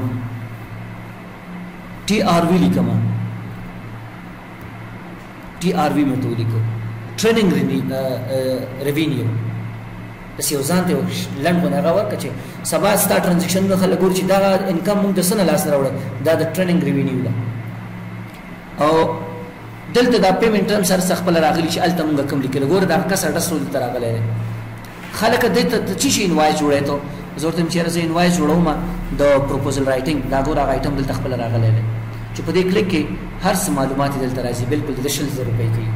ټي آر وی لیکم ټي آر وی مته لیکو ټریننګ ریوینیو بس یو ځان ته لند ونه راوړ چې سبا ستا ټرانزیکشن نه خلک ګور چې دا انکم موږ د سن لاس راوړل دا د ټریننګ ریوینیو ده او دلته دا پیمنټ ټرم سره خپل راغلی چې الته موږ کوم لیکل ګور دا کس اډرس ول تر راغلی خلک د ته چی شي انوایس جوړې ته زورته چې راځي انوایس جوړوم د پروپوزل رائټینګ دا ګور هغه آیټم دلته خپل راغلی چې په دې کلیک کې هر څه معلومات دلته راځي بالکل د شل زره روپۍ کې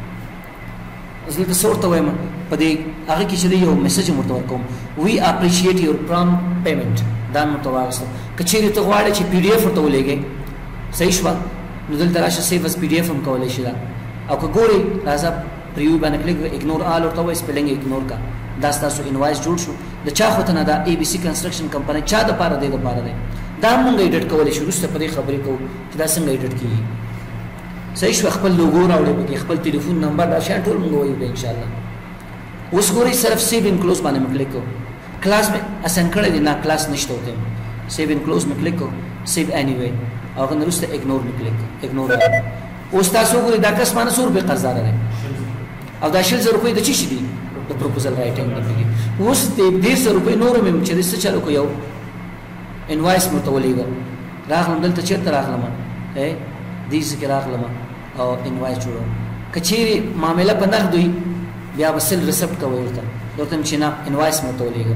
زه د صورت وایم په دې هغه کې چې یو میسج مرتور کوم وی اپریشیټ یور پرام پیمنٹ دا متواصل کچېری ته غواړي چې پی ډی اف ورته ولېږي صحیح شو نو دلته راشه سیو اس پی ډی اف هم کولای شي دا او که ګوري راځه پریو باندې کلیک اګنور آل ورته وایي سپیلینګ اګنور کا دا تاسو انوایس جوړ شو د چا خو ته نه دا ای بی سی کنسټرکشن کمپنی چا د پاره دی د پاره دی دا مونږ ایډیټ کولای شو رسته په دې خبرې کوو چې دا څنګه ایډیټ کیږي صحیح شو خپل لوګو راوړې به خپل ټلیفون نمبر دا شان ټول مونږ وایو ان شاء الله اوس ګوري صرف سیو ان کلوز باندې کلیک کو کلاس میں اسن کړه دي نه کلاس نشته وته سیو ان کلوز میں کلیک کو سیو اني وی او غن رسته اګنور میں کلیک اګنور اوس تاسو ګوري دا کس باندې سور به قرض راغلی او دا شل زره روپۍ د چی شي دي د پروپوزل رائټینګ دی اوس د ډیر زره روپۍ نور مې چې څه چلو کو یو انوایس متولېګو راغلم دلته چیرته راغلم اے دې څه راغلم او انوایس جوړو کچېری معاملې په نغد وي بیا وسل ریسپټ کوي ورته ورته چې نه انوایس متولېګو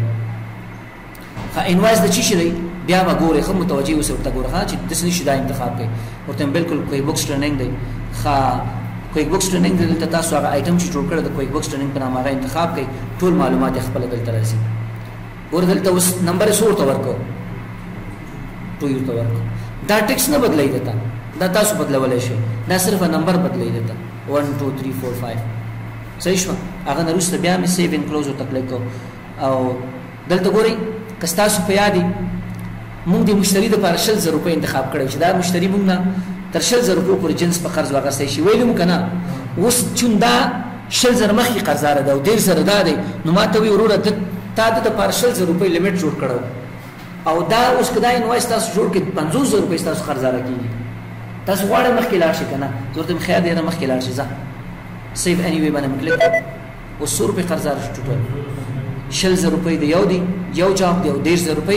ها انوایس د چی شي دی بیا به ګوري خو متوجي اوسه ورته ګوره چې د څه نشي دا انتخاب کوي ورته بالکل کوئی بوکس ټریننګ دی ها کوئی بوکس ټریننګ دلته تاسو هغه آیټم چې جوړ کړل د کوئی بوکس ټریننګ په نامه هغه انتخاب کوي ټول معلومات خپل دلته راځي ور دلته اوس نمبر سور ته ورکو ټو یو ته ورکو دا ټیکس نه بدلای دیتا دا تاسو بدلولای شئ دا صرف نمبر بدلای دیتا one two three four five صحیح شو هغه نرسته بیا مې سیو ان کلوز ته کلیک او دلته ګوري کستاسو په یادي مونږ د مشتری د لپاره شل زره روپۍ انتخاب کړو چې دا مشتری مونږ نه تر شل زره روپۍ پر جنس په قرض واغستې شي ویلم کنه اوس چوندا شل زره مخې قرضدار ده او ډیر زره ده نو ماته وی وروره د تا د لپاره شل زره روپۍ لیمټ جوړ کړو او دا اوس کدا انوایس تاسو جوړ کړئ پنځوس زره روپۍ تاسو قرضدار کیږي تاسو غواړئ مخکې لاړ شئ کنه ضرورت خیر دی نه مخکې لاړ شئ ځه سیو اني وی باندې کلیک او سو روپۍ قرضدار ټوټل شل زره روپۍ دی یو دی یو جاب دی او ډیر زره روپۍ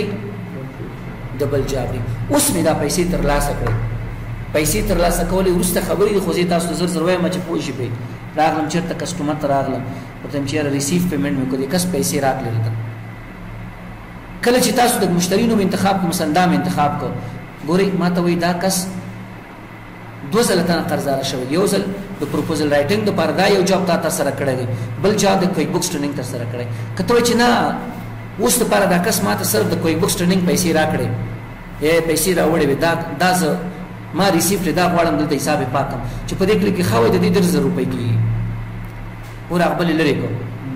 ډبل جاب دی اوس مې دا پیسې تر لاسه کړې پیسې تر لاسه کولې ورسته خبرې خو زه تاسو زر زر وایم چې پوه شئ په راغلم چیرته کسٹمر ته راغلم ورته چې ریسیو پیمنٹ مې کوي کس پیسې راغلې ده کله چې تاسو د مشتری نوم انتخاب کوم سندام انتخاب کو ګوري ماته وای دا کس دو ځله تا قرضدار شوی یو ځل د پروپوزل رائټینګ د پر دا یو جاب تا تر سره کړی دی بل جاب د کوئی بوکس ټریننګ تر سره کړی کته چې نه اوس د پر دا کس ماته صرف د کوئی بوکس ټریننګ پیسې راکړي اے پیسې راوړې دا دا ما ریسیپټ دا غواړم دلته حساب پاکم چې په دې کې خو د دې د زر روپۍ کې ور خپل لري کو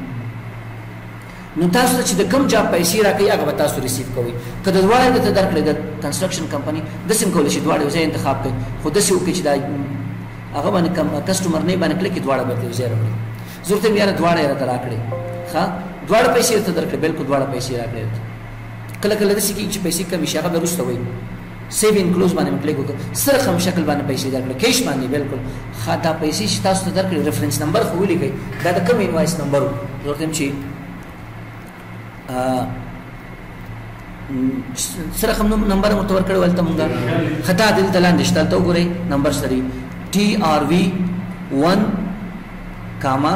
نو تاسو چې د کم جاب پیسې راکړي هغه تاسو ریسیو کوئ کله دواړه د درکړې د کنسټرکشن کمپنی د سیم کول شي دواړه ځای انتخاب کوي خو د څه وکړي چې دا هغه باندې کم کسٹمر نه باندې کلیک دواړه به ځای راوړي ضرورت یې یاره دواړه را راکړي ښا دواړه پیسې ته درکړي بالکل دواړه پیسې راکړي کله کله د سکی چې پیسې کم شي هغه ورسته وي سیو ان کلوز باندې کلیک وکړه سره هم شکل باندې پیسې درکړي کیش باندې بالکل خاطا پیسې چې تاسو ته درکړي ریفرنس نمبر خو ولیکئ دا د کوم انوایس نمبر ضرورت هم چې سره کوم نمبر متور کړو ولته مونږه خطا دل تلاندې شتل ته وګورئ نمبر سری ټي آر وی one کاما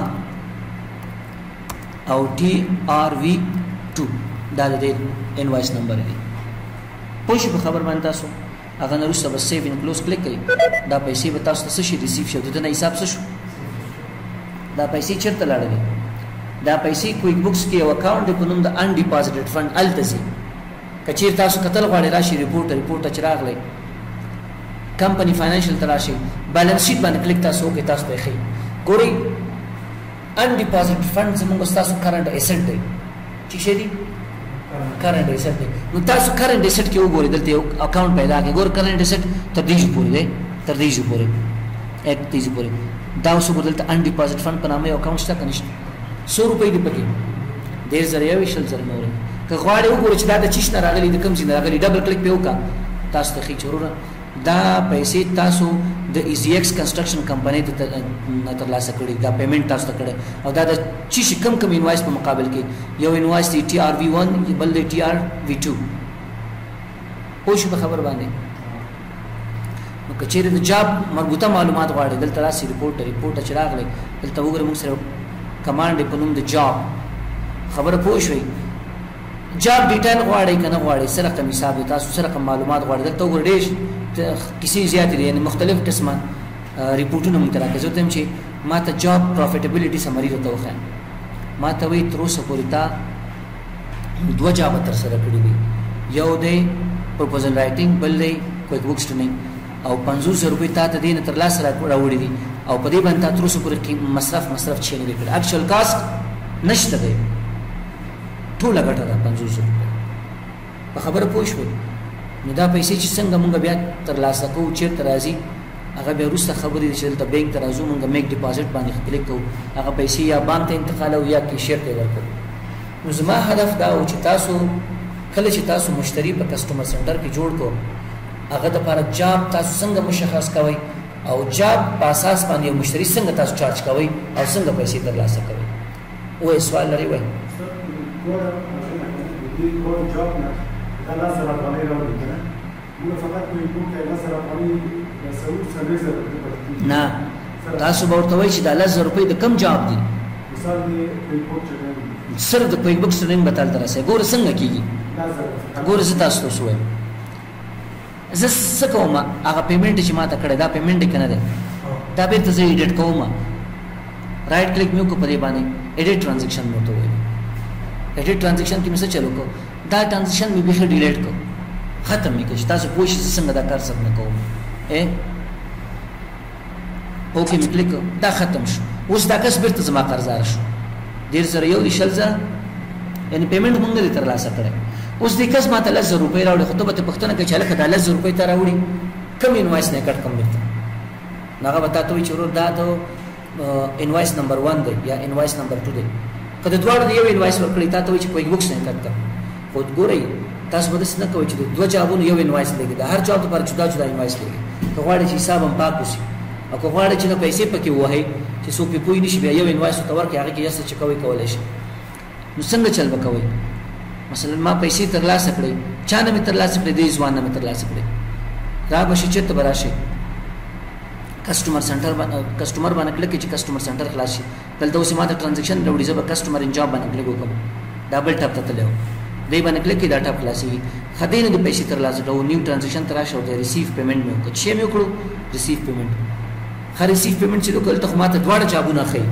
او ټي آر وی two دا د انوایس نمبر دی پوښي په خبر باندې تاسو هغه نو رسو بس سیو ان کلوز کلیک کړئ دا پیسې به تاسو څه شي ریسیو شو دغه حساب څه شو دا پیسې چیرته لاړې دا پیسې کویک بوکس کې یو اکاونټ په نوم د ان ډیپوزټډ فند التزي کچیر تاسو کتل غواړئ راشي ریپورت ریپورت چراغلې کمپنی فاینانشل تراشي بیلانس شیټ باندې کلیک تاسو کې تاسو ته ښي ګوري ان ډیپوزټډ فند زموږ تاسو کرنٹ ایسټ دی چې شي دي کرنٹ ایسټ دی نو تاسو کرنٹ ایسټ کې وګورئ دلته یو اکاونټ پیدا کې ګور کرنٹ ایسټ تر دې پورې دی تر دې پورې اک دې پورې دا اوس ګورئ ان ډیپوزټ فند په نامه یو اکاونټ شته کنيشته سو روپۍ دی پکې ډیر زره یو شل زره نور که غواړئ وګورئ چې دا د چیش نه راغلي د کم ځای نه راغلي ډبل کلیک په وکړه تاسو ته خي چوره دا پیسې تاسو د ایزی ایکس کنسټرکشن کمپنی ته تر لاسه کړی دا پیمنٹ تاسو ته کړی او دا د چیش کم کم انوایس په مقابل کې یو انوایس دی ټي آر وی one بل دی ټي آر وی two پوښ په خبر باندې نو کچېره د جاب مربوطه معلومات غواړي دلته راسي ریپورټ ریپورټ چې راغلی دلته وګورئ موږ سره کمانډ په نوم د جاب خبره پوه شوي جاب ډیټیل غواړي کنه غواړي سره کوم حساب تاسو سره کوم معلومات غواړي دلته وګورئ ډېر کسی زیات دي یعنی مختلف قسمه ریپورټونه موږ راکې زه ته چې ما ته جاب پروفیټیبিলিټي سمري ته وخه ما ته وی تر اوسه پورې تا دوه جاب تر سره کړی دي یو دی پروپوزل رائټینګ بل دی کویک بوکس ټریننګ او پنځوس زره روپۍ تا ته دین تر لاس راوړي دي او په دې باندې تر اوسه پورې مصرف مصرف چي نه کړی اکچوال کاست نشته دی ټول غټه ده پنځوس زره په خبره پوه شو نو دا پیسې چې څنګه مونږ بیا تر لاسه کوو چیرته راځي هغه بیا وروسته خبرې دي چې دلته بینک ته راځو مونږ میک ډیپازټ باندې کلیک کوو هغه پیسې یا بانک ته انتقالوو یا کیشیر ته ورکوو نو زما هدف دا و چې تاسو کله چې تاسو مشتری په کسټمر سنټر کې جوړ کو هغه د لپاره جاب تاسو څنګه مشخص کوئ او جاب په اساس باندې مشتری څنګه تاسو چارج کوئ او څنګه پیسې ترلاسه کوئ وای سوال لري وای نه تاسو به ورته وایئ چې دا لس زره روپۍ د کم جاب دي سر د کویک بوکس ټریننګ بتال درسه ګور څنګه کیږي ګور زه تاسو ته وایم زه څه کوم هغه پیمنٹ چې ما ته کړی دا پیمنٹ کنه ده دا به ته زه ایډیټ کوم رائټ کلیک میو کو پرې باندې ایډیټ ټرانزیکشن مو ته وایي ایډیټ ټرانزیکشن کې څه چلو کو دا ټرانزیکشن می به ډیلیټ کو ختم می کړ تاسو پوښتنه څنګه دا کار څنګه کوم ا اوکې می کلیک دا ختم شو اوس دا کس بیرته زما قرضدار شو ډیر سره یو شل زره یعنی پیمنٹ مونږ دې تر لاسه کړی اوس دې کس ماته لس زره روپۍ راوړي خو ته به پښتنه کې چاله کړه لس زره روپۍ ته راوړي کم انوایس نه کټ کم بیرته هغه وتا ته چې ورور دا ته انوایس نمبر ون دی یا انوایس نمبر ټو دی کله دواړو یو انوایس ورکړی تا ته چې کویک بوکس نه کټ خو ګورئ تاسو به څه نه کوئ چې دوه جوابونه یو انوایس لګي دا هر جواب لپاره جدا جدا انوایس لګي که غواړئ چې حساب هم پاک وشي او که غواړئ چې نه پیسې پکې ووهئ چې څوک په پوی نشي بیا یو انوایس ته ورکړي هغه کې یې څه کوي کولای شي نو څنګه چل وکوي مثلا ما پیسې تر لاسه کړې چا نه مې تر لاسه کړې دې ځوان نه مې تر لاسه کړې را بشي چې ته براشي کسٹمر سنټر باندې کسٹمر باندې کلیک چې کسٹمر سنټر خلاص شي دلته اوس ما ته ټرانزیکشن راوړي زه به کسٹمر انجاب باندې کلیک وکم ډبل ټاپ ته تلو دې باندې کلیک کې دا ټاپ خلاصي خدای نه د پیسې تر لاسه کوو نیو ټرانزیکشن تر راشه او ریسیو پیمنٹ مې وکړ چې مې وکړو ریسیو پیمنٹ خر ریسیو پیمنٹ چې وکړل ته ماته دواړه جابونه خي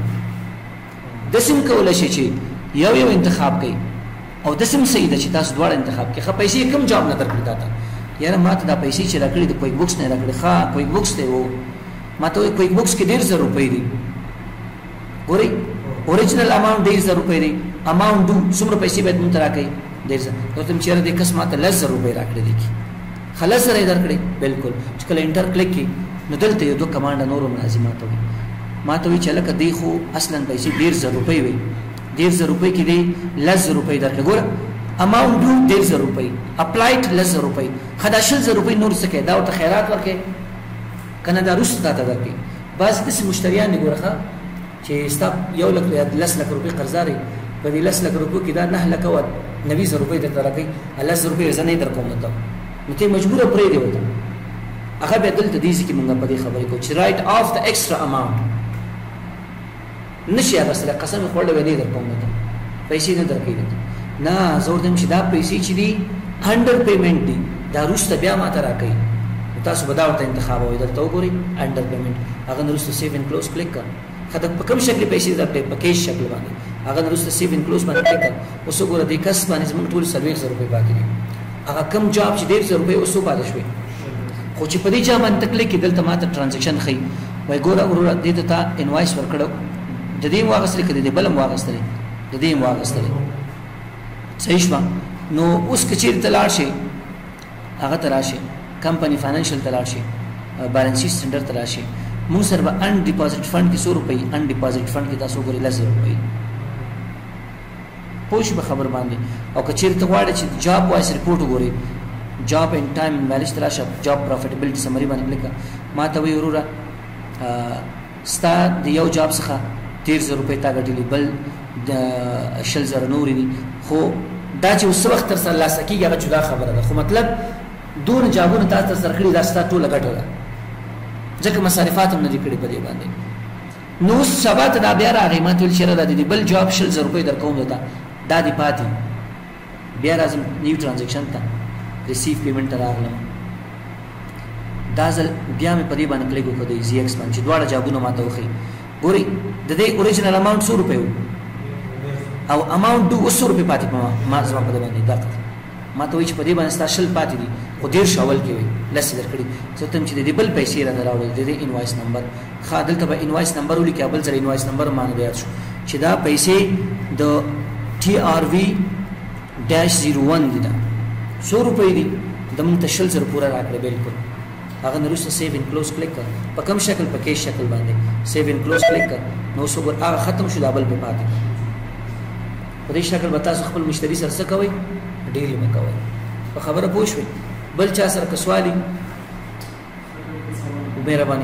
د سیم کولای شي چې یو یو انتخاب کړئ او د سیم صحیح ده چې تاسو دواړه انتخاب کړئ خو پیسې کم جاب نه درکړی تا یاره ماته دا پیسې چې راکړي د کویک بوکس نه راکړي ښا کویک بوکس ته وو ماته کویک بوکس کې ډیر زر روپۍ دي ګورئ اوریجنل اماونټ ډیر زر روپۍ دي اماونټ دو څومره پیسې باید مونږ راکړي ډیر زر نو تم چیرې د کس ماته لس زر روپۍ راکړي دي خلاص سره درکړي بالکل چې کله انټر کلیک کی نو دلته یو دوه کمانډ نورو لازمات وي ما ته وی چې لکه دی خو اصلا پیسې ډیر زر روپۍ وي ډیر زر روپۍ کې دی لس زر روپۍ درکړي ګوره اماونټ دو ډیر زر روپۍ اپلایډ لس زر روپۍ خدا شل زر روپۍ نور څه کې دا او ته خیرات ورکې کنه دا روس ته درکې بعض د مشتریان ګورخه چې ستا یو لک یا لس لک روپۍ قرضداري په دې لس لک روپۍ کې دا نه لک او نوي زر روپۍ درته راکې لس زر روپۍ زنه در کوم ته نو ته مجبور پرې دی وته هغه به دلته دې چې موږ په دې خبرې کو چې رائټ اف د ایکسترا اماونټ نشي هغه سره قسم خورل ودی در کوم ته پیسې نه درکې نه زور دم چې دا پیسې چې دي انډر پیمنٹ دي دا روسته بیا ماته راکې تاسو به دا ورته انتخاب وي درته وګورئ انډر پیمنٹ هغه نورسته سیو ان کلوز کلیک کړئ خدای په کوم شکل پیسې درته په کیش شکل باندې هغه نورسته سیو ان کلوز باندې کلیک کړئ اوس وګورئ د کس باندې زموږ ټول سرویس روپۍ باقي دي هغه کم جاب چې ډیر زر روپۍ اوس پاتې شوی خو چې په دې جام باندې تکلیک کې دلته ماته ټرانزیکشن خي وای ګوره ورور دې ته انوایس ورکړو د دې واغستل کې د بلم واغستل د دې واغستل صحیح شو نو اوس کچیر تلاړ شي هغه تراشي کمپنی فاینانشل تلاړ شي بیلانس شیټ سټنډرډ تلاړ شي موږ سره به ان ډیپوزټ فند کې سو روپۍ ان ډیپوزټ فند کې تاسو ګوري لس روپۍ پوښ به خبر باندې او کچیر ته غواړي چې جاب وایس ریپورت وګوري جاب ان ټایم ویلیډ تراشه جاب پروفیټیبিলিټی سمری باندې کلیک ما ته وی وروره ستا د یو جاب څخه ډیر زر روپۍ تا ګټلې بل د شل زر نور دي خو دا چې اوس وخت تر سره لاس کېږي هغه جدا خبره ده خو مطلب دون جابونه تاسو سره کړی دا ستا ټول ګټه ده ځکه مصارفات هم نه دي کړي په دې باندې. نو سبا ته دا بیا راغی ما ته ویل چېرې دا د بل جواب شل زره روپۍ درکوم درته دا دې پاتې بیا راځم نیو ټرانزیکشن ته ریسیو پیمنټ ته راغلم. دا ځل بیا مې په دې باندې کلیک وکړ د ایزي ایکس باندې چې دواړه جوابونه ما ته وښیي. ګورئ د دې اوریجنل اماونټ څو روپۍ و او اماونټ ډو اوس څو روپۍ پاتې ما زما په دې باندې دا ما ته وایي چې په دې باندې ستا شل پاتې دي خو دېرش اول کې وي لس یې درکړي. زه ته چې د دې بل پیسې راته راوړل د دې انوایس نمبر ښه دلته به انوایس نمبر ولیکي بل سره انوایس نمبر ما نه یاد شو چې دا پیسې د ټي آر وي ډیش زیرو ون دي دا څو روپۍ دي د مونږ ته شل زره پوره راکړې بالکل. هغه نه وروسته سیو ان کلوز کلیک کړه په کوم شکل په کیش شکل باندې سیو ان کلوز کلیک کړه نو څو ګور هغه ختم شو دا بل په پاتې په دې شکل به تاسو خپل مشتری سره څه کوئ ډیل مې کوئ په خبره پوه شوئ. بل چا سره که سوالي مهرباني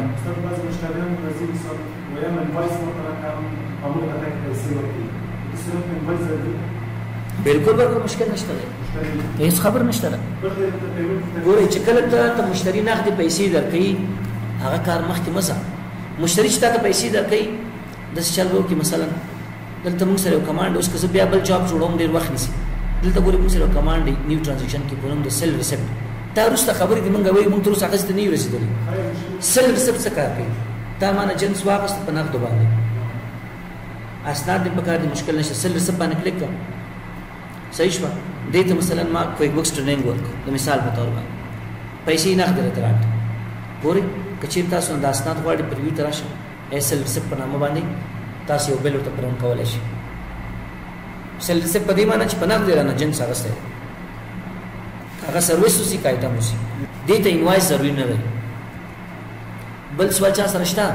بالکل ورکو مشکل نشته دی هیڅ خبر نشته ده. ګورئ چې کله ته مشتری نغدې پیسې درکوي هغه کار مخکې مه ځه. مشتری چې تا ته پیسې درکوي داسې چل به وکړي مثلا دلته موږ سره یو کمانډ اوس که زه بیا بل جاب جوړوم ډېر وخت نیسي دلته ګورئ موږ سره یو کمانډ دی نیو ټرانزیکشن کې په نوم د سیل ریسپټ تا وروسته خبرې دي موږ وایو موږ تر اوسه هغسې ته نه یو رسېدلي. سیل ریسپټ څه کار کوي تا مانه جنس واخېسته په نغدو باندې اسناد دې پکار دي مشکل نشته سیل ریسپټ باندې کلیک کړه صحیح شوه. دې ته مثلا ما کویک بکس ټریننګ ورکړ د مثال په طور باندې پیسې یې نغدې راته راکړه. ګورئ که چېرې تاسو نه د اسناد غواړئ پریویو ته راشئ ایس ایل ریسپټ په نامه باندې تاسو یو بل ورته پرنټ کولی شئ. سیل ریسپټ په دې معنی چې په نغدې رانه جنس اخیستی دی هغه سروس اوسي که آیټم اوسي دې ته انوایس ضروري نه دی. بل سوال چا سره شته؟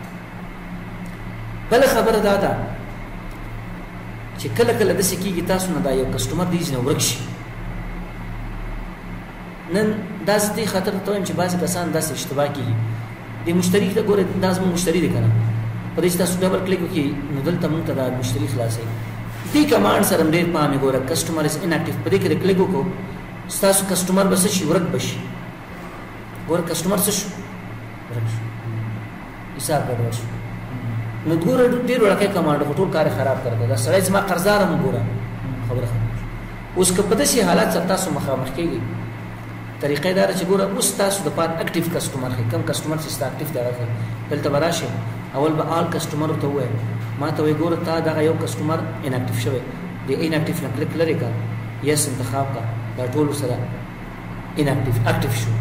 بله خبره دا ده چې کله کله داسې کېږي تاسو نه دا یو کسټمر دې ځینې ورک شي. نن دا زه دې خاطر ته وایم چې بعضې کسان داسې اشتباه کېږي د مشتري ته ګوره دا زموږ مشتري دی که نه په دې چې تاسو ډبل کلیک وکړي نو دلته مونږ ته دا مشتري خلاصوي. دې کمانډ سره هم ډېر پام یې ګوره کسټمر از اناکټیو په دې کې د کلیک وکړو ستاسو کسټمر به څه شي ورک به شي. ګوره کسټمر څه شو ورک شو حساب ګډوډ شو نو ګوره ډېر وړوکی کمانډ خو ټول کار یې خراب کړی دا سړی زما قرضدار هم ګوره خبره ختمه شوه. اوس که په داسې حالات سره تاسو مخامخ کېږئ طریقه یې دا ده چې ګوره اوس تاسو دپاره اکټیو کسټمر ښي کوم کسټمر چې ستا اکټیو دی هغه ښي دلته به راشئ اول به آل کسټمرو ته ووایم ما ته وایي ګوره تا دغه یو کسټمر اناکټیو شوی د اناکټیو نه کلیک لرې کړه یس انتخاب کړه دا ټولو سره اناکټیو اکټیو شو.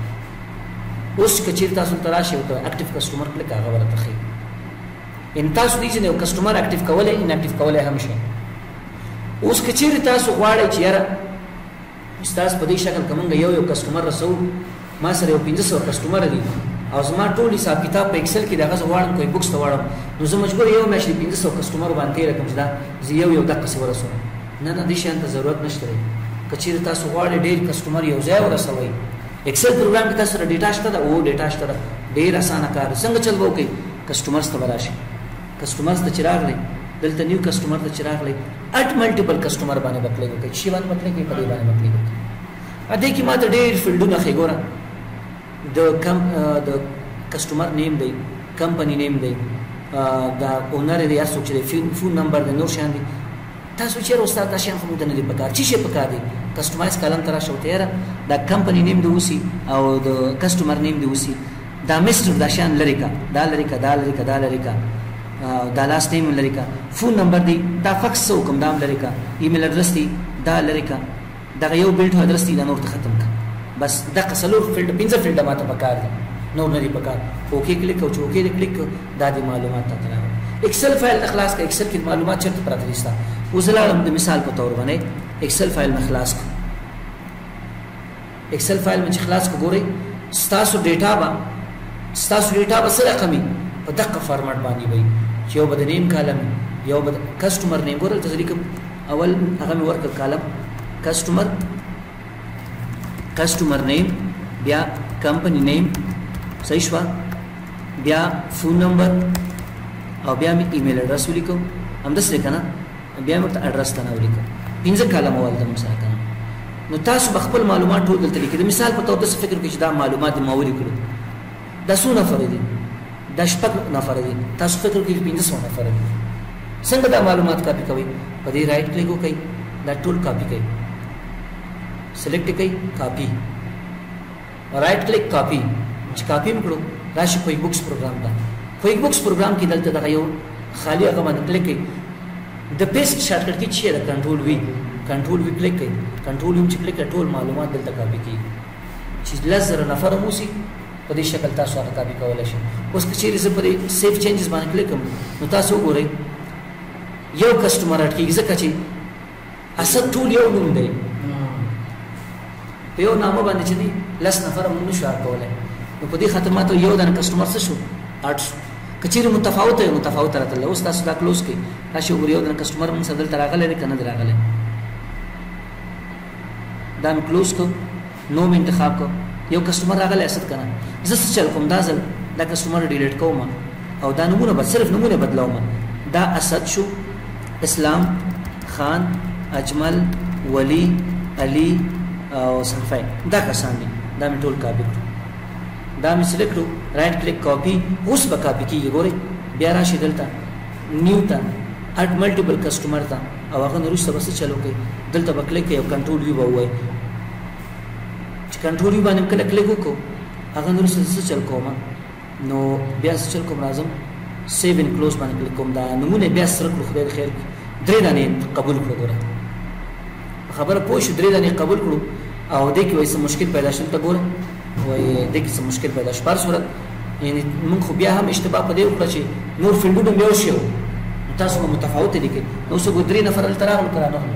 اوس که چېرې تاسو دلته راشئ ورته اکټیو کسټمر کلیک هغه به راته ښیي ان تاسو دې چې یو کسټمر اکټیو کولی اناکټیو کولی هم شي. اوس که چېرې تاسو غواړئ چې یاره ستاسو په دې شکل که موږ یو یو کسټمر رسوو ما سره یو پنځه سوه کسټمره دي او زما ټول حساب کتاب په ایکسل کې د هغه زه غواړم کوی بکس ته واړم نو زه مجبور یو میاشت د پنځه سوه کسټمرو باندې تېره کړم چې دا زه یو یو دقسې ورسوم. نه نه دې شیانو ته ضرورت نشته دی. که چېرې تاسو غواړئ ډېر کسټمر یو ځای ورسوئ ایکسل پروګرام کې تاسو سره ډیټا شته ده او ډیټا شته ده ډېر اسانه کار څنګه چل به وکړئ کسټمرز ته به راشئ کسټمرز ته چې راغلی دلته نیو کسټمر ته چې راغلی اټ ملټیپل کسټمر باندې به کلیک وکړئ شي باندې به کلیک وکړئ په دې باندې به کلیک وکړئ. دې کې ما ته ډېر فیلډونه ښیي ګوره د کم د کسټمر نیم دی کمپنی نیم دی دا اونر دی هر څوک چې دی فون نمبر دی نور شیان دي تاسو چېرې استاد دا شیان خو موږ ته نه دي پکار څه شی پکار دی کسټمایز کالم ته راشه ورته یاره دا کمپنی نیم دی اوسي او د کسټمر نیم دی اوسي دا مسټر دا شیان لرې کا دا لرې کا دا لرې کا دا لرې کا دا لاست نیم لرې کا فون نمبر دی دا فکس څه وکړم دا هم لرې کا ایمیل اډرس دی دا لرې کا دغه یو بیلټ اډرس دی دا نور ته ختم کا بس دغه څلور فیلډ پنځه فیلډه ماته پکار دي نور نه دي پکار. اوکې کلیک او چې اوکې دې کلیک دا د معلومات ته راغلي. ایکسل فایل خلاص کا ایکسل کې معلومات چیرته پراته دي ستا اوس لاړم د مثال په تور باندې ایکسل فایل مې خلاص کړ ایکسل فایل مې چې خلاص کړ ګورئ ستاسو ډیټا به ستاسو ډیټا به څه رقمي په دقه فارمټ باندې وي چې یو به د نیم کالم یو به د کسټمر نیم ګورئ ته لیکم اول هغه مې ورکړ کالم کسټمر کسټمر نیم بیا کمپنی نیم صحیح شوه بیا فون نمبر او بیا مې ایمیل اډرس ولیکم همداسې دی که نه بیا مې ورته اډرس ته نه ولیکم پنځه کالم اول ته مو سره کنه نو تاسو به خپل معلومات ټول دلته لیکئ د مثال په طور داسې فکر وکړئ چې دا معلومات دې ما ولیکلو دا څو نفر دي دا شپږ نفر دي تاسو فکر کوئ پنځه سوه نفر دي څنګه دا معلومات کاپی کوئ په دې رائټ کلیک وکړئ دا ټول کاپی کوئ سلیکټ کړئ کاپی رائټ کلیک کاپی چې کاپی وکړو راشي کوئی بکس پروګرام دا کوئی بکس پروګرام کې دلته دا یو خالی هغه باندې کلیک کړئ د پیسټ شارټکټ کې چې دا کنټرول وی کنټرول وی کلیک کړئ کنټرول وی چې کلیک کړئ ټول معلومات دلته کاپی کړئ چې لزر نفر موسی په دې شکل تاسو هغه کاپی کولای شئ اوس که چیرې زه په دې سیف چینجز باندې کلیک کوم نو تاسو وګورئ یو کسٹمر اټ کېږي ځکه چې اصل ټول یو نوم دی په یو نامه باندې چې دی لس نفر موږ نشو اټ کولای نو په دې خاطر ماته یو دانه کسٹمر څه شو اټ شو که چیرې متفاوت وي متفاوت راته اوس تاسو دا کلوز کړئ راشي وګورئ یو دانه کسٹمر موږ سره دلته راغلی دی که نه دی راغلی دا مې کلوز کړو نو مې انتخاب کړو یو کسٹمر راغلی اسد کنه زه څه چل کوم دا ځل دا کسٹمر ډیلیټ کوم او دا نمونه بس صرف نمونه بدلوم دا اسد شو اسلام خان اجمل ولی علی او صفای دا کسان دي دا مې ټول کاپی کړو دا مې سلیکټ کړو رائټ کلیک کاپی اوس به کاپی کیږي ګورئ بیا راشي دلته نیو ته اټ ملټیپل کسٹمر ته او هغه نورسته بس چلو کوي دلته به کلیک کوي او کنټرول وی به وای چې کنټرول وی باندې کله کلیک وکړو هغه نورسته څه چل کوم نو بیا څه چل کوم راځم سیو ان کلوز باندې کلیک کوم دا نمونه بیا سره کړو خدای خیر درې دانې قبول کړو ګوره خبره پوه شو درې دانې قبول کړو او دې کې وایي څه مشکل پیدا شول ته ګوره وایي دې کې څه مشکل پیدا شو پر صورت یعنی موږ خو بیا هم اشتباه په دې وکړه چې نور فیلډونه بیا وشي تاسو هم متفاوت دي کې نو څه درې نفر تر راغلو تر نه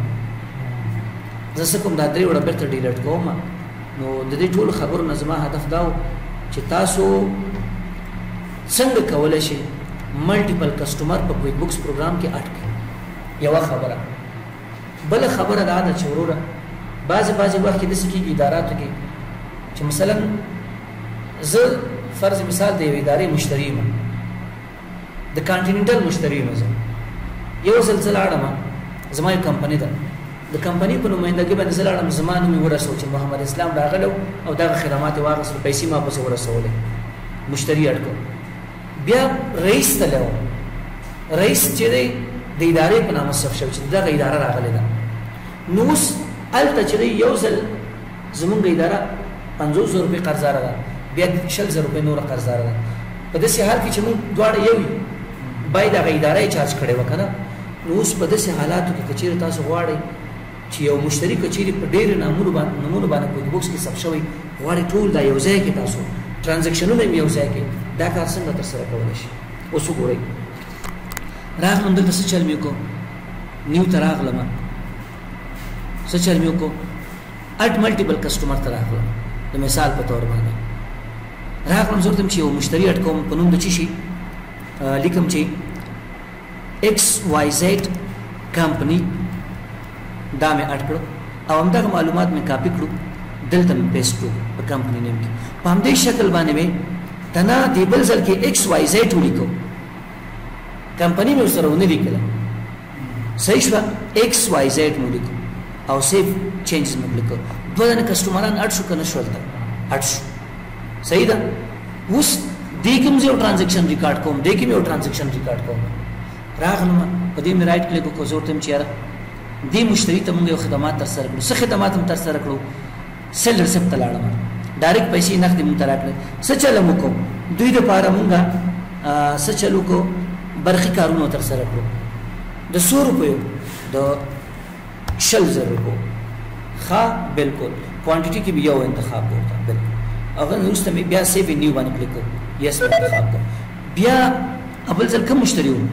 زه څه کوم دا درې وړه بیرته ډیلیټ کوم نو د دې ټول خبرو نه زما هدف دا و چې تاسو څنګه کولای شئ ملټیپل کسٹمر په کویک بکس پروګرام کې اټ کړئ یو خبره بل خبره دا ده چې وروره بعض بعض وخت کې د سکیږي اداراتو کې چې مثلا زه فرض مثال دی ادارې مشتری یم د کانټیننټل مشتری یم یو سلسله اړم زما یو کمپنی ده د کمپنی په نمائندګۍ باندې زه لاړم زما نوم یې ورسو چې محمد اسلام راغلو او دغه خدمات یې واغېستلو پیسې ما پسې ورسولې مشتری اټ کړ بیا رئیس ته لاړم رئیس چې دی د ادارې په نامه صف شو چې دغه اداره راغلې ده نو اوس هلته چې دی یو ځل زمونږ اداره پنځوس زره روپۍ قرضداره ده بیا شل زره روپۍ نوره قرضداره ده په داسې حال کې چې موږ دواړه یو یو باید هغه اداره یې چارج کړې وه که نه نو اوس په داسې حالاتو کې که چېرې تاسو غواړئ چې یو مشتری که چېرې په ډېرو نامونو باندې نومونو باندې کویک بکس کې ثبت شوی غواړئ ټول دا یو ځای کې تاسو ټرانزیکشنونه یې یو ځای کې دا کار څنګه ترسره کولی شي اوس وګورئ راغلم دلته څه چل مې وکړو نیو ته راغلم څه چل مې وکړو اټ ملټیپل کسټمر ته راغلم د مثال په طور باندې راغلم زه ورته چې یو مشتری اټ کوم په نوم د څه شي لیکم چې ایکس وای زیډ کمپنی دا مې اټ کړو او همدغه معلومات مې کاپی کړو دلته مې پیسټ کړو په کمپنی نیم کې په همدې شکل باندې مې تنا دی بل ځل کې ایکس وای زیډ ولیکو کمپنی مې سره ونه لیکله صحیح شو ایکس وای زیډ مې لیکو او سیف چینجز مې لیکو دوه دنه کسټمران اټ شو کنه شول ته اټ شو صحیح ده اوس دې کوم یو ټرانزیکشن ریکارډ کوم دې کوم یو ټرانزیکشن ریکارډ کوم راغلم په دې مې رائټ کلیک وکړو زه ورته چې دې مشتری ته موږ یو خدمات تر سره کړو څه خدمات هم تر سره کړو سیل ریسپټ ته لاړم ډایرکټ پیسې نقد موږ ته راکړل څه چلو وکړو دوی دپاره موږ څه چلو وکړو برخي کارونه تر سره کړو د سو روپیو د شل زر روپیو ښه بالکل کوانټیټي کې به یو انتخاب کوته بالکل هغه وروسته مې بیا سیو نیو باندې کلیک کړو یس مې انتخاب کړو بیا اول ځل کوم مشتری و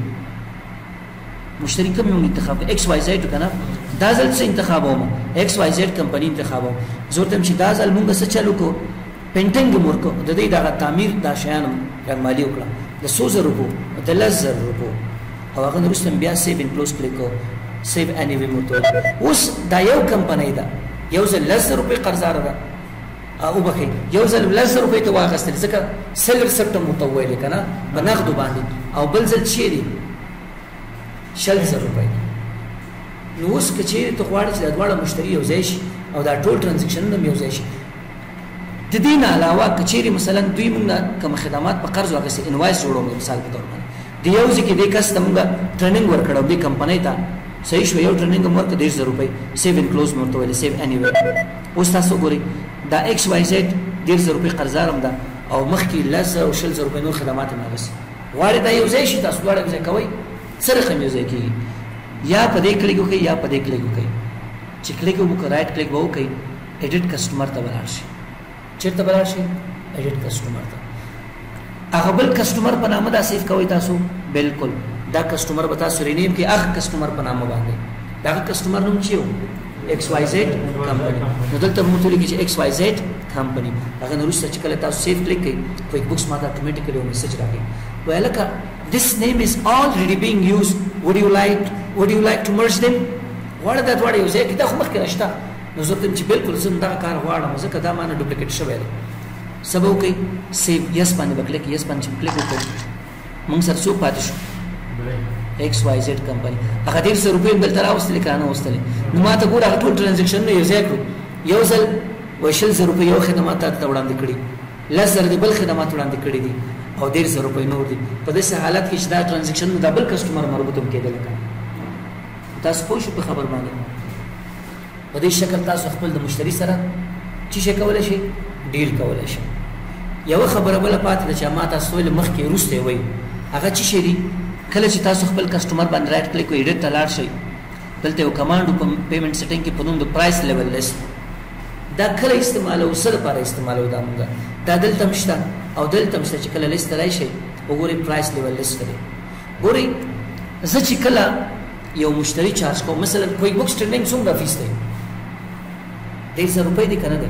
مشتری کوم یو انتخاب کړ ایکس وای زیډ کنه دا ځل څه انتخاب وم ایکس وای زیډ کمپنی انتخاب وم زه ورته چې دا ځل موږ څه چلو کو پینټینګ مورکو د دې دغه تعمیر دا شیان رنګمالي وکړه د څو زره روپو د لس زره روپو او هغه وروسته بیا سیو ان کلوز کلیک کو سیو اني وی موته اوس دا یو کمپنی ده یو ځل لس زره روپۍ قرضداره ده او بخې یو ځل لس زره روپۍ ته واخیستل ځکه سیل ریسپټ مو ته ویلې که نه په نغدو باندې او بل ځل چی دی شل زره روپۍ نو اوس که چیرې ته غواړې چې دا دواړه مشتري یو ځای شي او دا ټول ټرانزیکشنونه هم یو ځای شي د دې نه علاوه کچېری مثلا دوی موږ کوم خدمات په قرض واغسي انوایس جوړو مثال په تور باندې دی یو ځکه د کس موږ ټریننګ ورکړو د کمپنۍ ته صحیح شو یو ټریننګ مرته ډیر زر روپۍ سیو ان کلوز مرته ویل سیو اني وی اوس تاسو ګوري دا ایکس وای زد ډیر زر روپۍ قرضارم ده او مخکې لس او شل زر روپۍ نور خدمات نه غسي غواړي دا یو ځای شي تاسو غواړئ ځای کوي سره کوم یو ځای کیږي یا په دې کلیک وکړئ یا په دې کلیک وکړئ چې کلیک وکړئ رائټ کلیک وکړئ ایډیټ کسٹمر ته ولاړ شي چیرته ولاړ شي ایډیټ کسٹمر ته هغه بل کسٹمر په نامه دا سیف کوي تاسو بالکل دا کسٹمر به تاسو رینیم کې هغه کسٹمر په نامه باندې دا کسٹمر نوم چی و ایکس وائی زد کمپنی نو دلته موږ ته لیکي چې ایکس وائی زد کمپنی هغه نو رسته چې کله تاسو سیف کلیک کړئ کویک بوکس ماته اتوماتیکلی یو میسج راکړي وای لکه this name is already being used would you like would you like to merge them وړه دا وړه یو ځای کې دا خو مخکې نشته نو زه ته چې بالکل زه دا کار غواړم ځکه دا مانه ډوپلیکیټ شوی دی سبا وکړئ سیو یس باندې وکړئ یس باندې کلیک وکړئ موږ سره څو پاتې شو ایکس وائی زد کمپنی هغه ډیر څه روپۍ بل تر اوستل کانه اوستل نو ما ته ګور هغه ټول ټرانزیکشن نو یو ځای کړو یو ځل وشل زر روپۍ یو خدمات ته وړاندې کړي لس زر دی بل خدمات وړاندې کړي دي او ډیر زر روپۍ نور دي په داسې حالت کې چې دا ټرانزیکشن نو ډبل کسٹمر مربوط هم کېدل کا تاسو پوه شو په خبر باندې په دې شکل تاسو خپل د مشتری سره چې څه کولای شي ډیل کولای شي یو خبره بل پاتې ده چې ما تاسو ول مخ کې روسته وای هغه چې شي کله چې تاسو خپل کسٹمر باندې رائټ کلیک کوئ ایډیټ ته لاړ شئ دلته یو کمانډ په پیمنٹ سیټینګ کې په نوم د پرایس لیول لیست دا کله استعمالو سره لپاره استعمالو دا موږ دا دلته مشته او دلته مشته چې کله لیست راشي وګورئ پرایس لیول لیست دی ګورئ زه چې کله یو مشتری چارج کوم مثلا کویک بوکس ټریننګ څومره فیس دی ډېر زر روپۍ دی کنه دی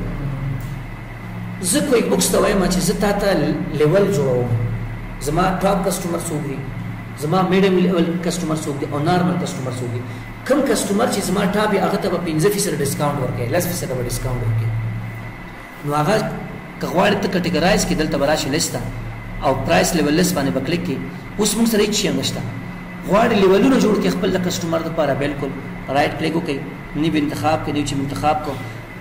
زه کویک بوکس ته وایم چې زه تاته لیول جوړوم زما ټاپ کسٹمر څوک دی زما میډیم لیول کسٹمر څوک دی او نارمل کسٹمر څوک دی کوم کسٹمر چې زما ټاپ یې هغه ته به پنځه فیصد ډسکاونټ ورکړي لس فیصد به ډسکاونټ ورکړي نو هغه که غواړئ ته کټګرایز کړي دلته به راشي لیسته او پرایس لیول لیست باندې به کلیک کړي اوس موږ سره هېڅ شی نشته غواړئ لیولونه جوړ کړي خپل د کسٹمر دپاره بالکل رایټ کلیک وکړئ نیو انتخاب کړئ نیو چې انتخاب کړو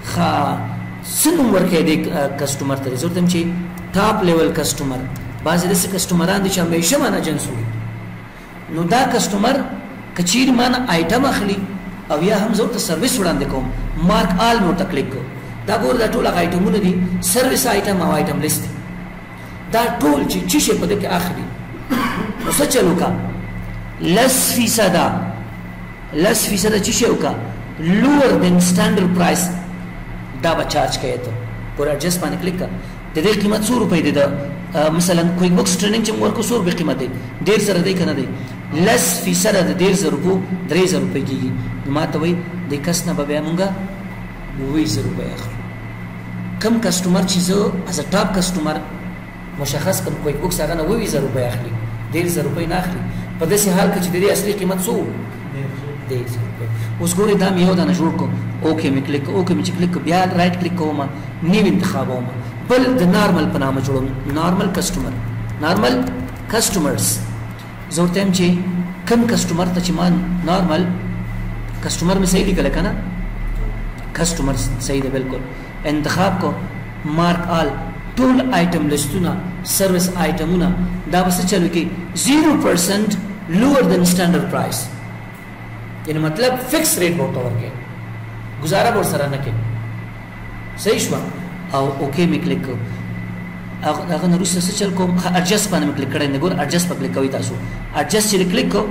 ښه څه نوم ورکړئ دې کسٹمر ته زه ورته وایم چې ټاپ لیول کسٹمر بعضې داسې کسٹمران دي چې همیشه مانه جنس وي نو دا کسٹمر کچیر مانه آیټم اخلي او یا هم زه ورته سروس وړاندې کوم مارک آل مې ورته کلیک کوم دا ګوره دا ټول هغه آیټمونه دي سروس آیټم او آیټم لیست دا ټول چې څه شی په دې کې اخلي نو څه چل وکړه لس فیصده لس فیصده چې شی وکړه لوور دین سټانډرډ پرایس دا به چارج کوي ته ګوره اډجسټ باندې کلیک کړه د دې قیمت څو روپۍ دی د مثلا کویک بوکس ټریننګ چې موږ ورکو څو روپۍ قیمت دی ډېر زره دی که نه دی لس فیصده د ډېر زره روپو درې زره روپۍ کېږي نو ما ته وایي دې کس نه به بیا مونږ اووه زره روپۍ اخلو کم کسټمر چې زه از ټاپ کسټمر مشخص کم کویک بوکس هغه نه اووه زره روپۍ اخلي ډېر زره روپۍ نه اخلي په داسې حال کې چې د دې اصلي قیمت څو ډېر زره روپۍ اوس ګورئ دا مې یو دانه جوړ کړو اوکې مې کلیک اوکې مې چې کلیک کړو بیا رایټ کلیک کوم نیو انتخابوم بل د نارمل په نامه جوړوم نارمل کسټمر نارمل کسټمرز زه ورته وایم چې کوم کسټمر ته چې ما نارمل کسټمر مې صحیح لیکلی که نه کسټمر صحیح دی بالکل انتخاب کو مارک آل ټول آیټم لستونه سروس آیټمونه دا به څه چلو کې زیرو پرسنټ لوور دین سټانډرډ پرایس یعنی مطلب فکس ریټ به ورته ورکړې ګزاره به ورسره نه کوې صحیح شوه او اوکې مې کلیک کړو هغه نه وروسته څه چل کوم اډجسټ باندې مې کلیک کړی دی ګور اډجسټ په کلیک کوئ تاسو اډجسټ چې کلیک کو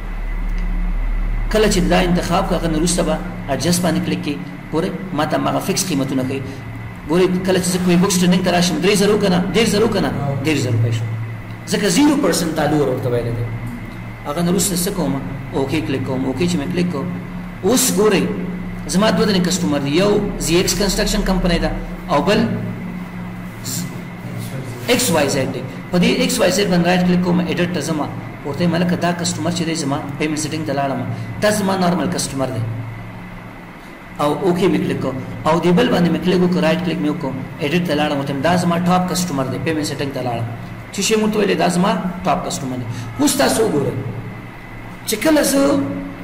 کله چې دا انتخاب کړو هغه نه وروسته به اډجسټ باندې کلیک کړئ ګورئ ما ته هماغه فکس قیمتونه ښیي ګورئ کله چې زه کوی بوکس ټریننګ ته راشم درې زره که نه ډېر زره که نه ډېر زره روپۍ شو ځکه زیرو پرسنټ تالو ورته ویلی دی هغه نه وروسته څه کوم اوکې کلیک کوم اوکې چې مې کلیک کوم اوس ګورئ زما دوه دنې کسټمر دی یو زی ایکس کنسټرکشن کمپنۍ ده او بل ایکس وائی زیډ دی په دې ایکس وائی زیډ باندې رایټ کلیک کوم ایډیټ ته ځم ورته وایم هلکه دا کسټمر چې دی زما پیمنټ سیټینګ ته لاړم دا زما نارمل کسټمر دی او اوکې مې کلیک کړو او دې بل باندې مې کلیک وکړو رایټ کلیک مې وکړو ایډیټ ته لاړم ورته دا زما ټاپ کسټمر دی پیمنټ سیټینګ ته لاړم چې شی مو ورته ویلې دا زما ټاپ کسټمر دی اوس تاسو وګورئ چې کله زه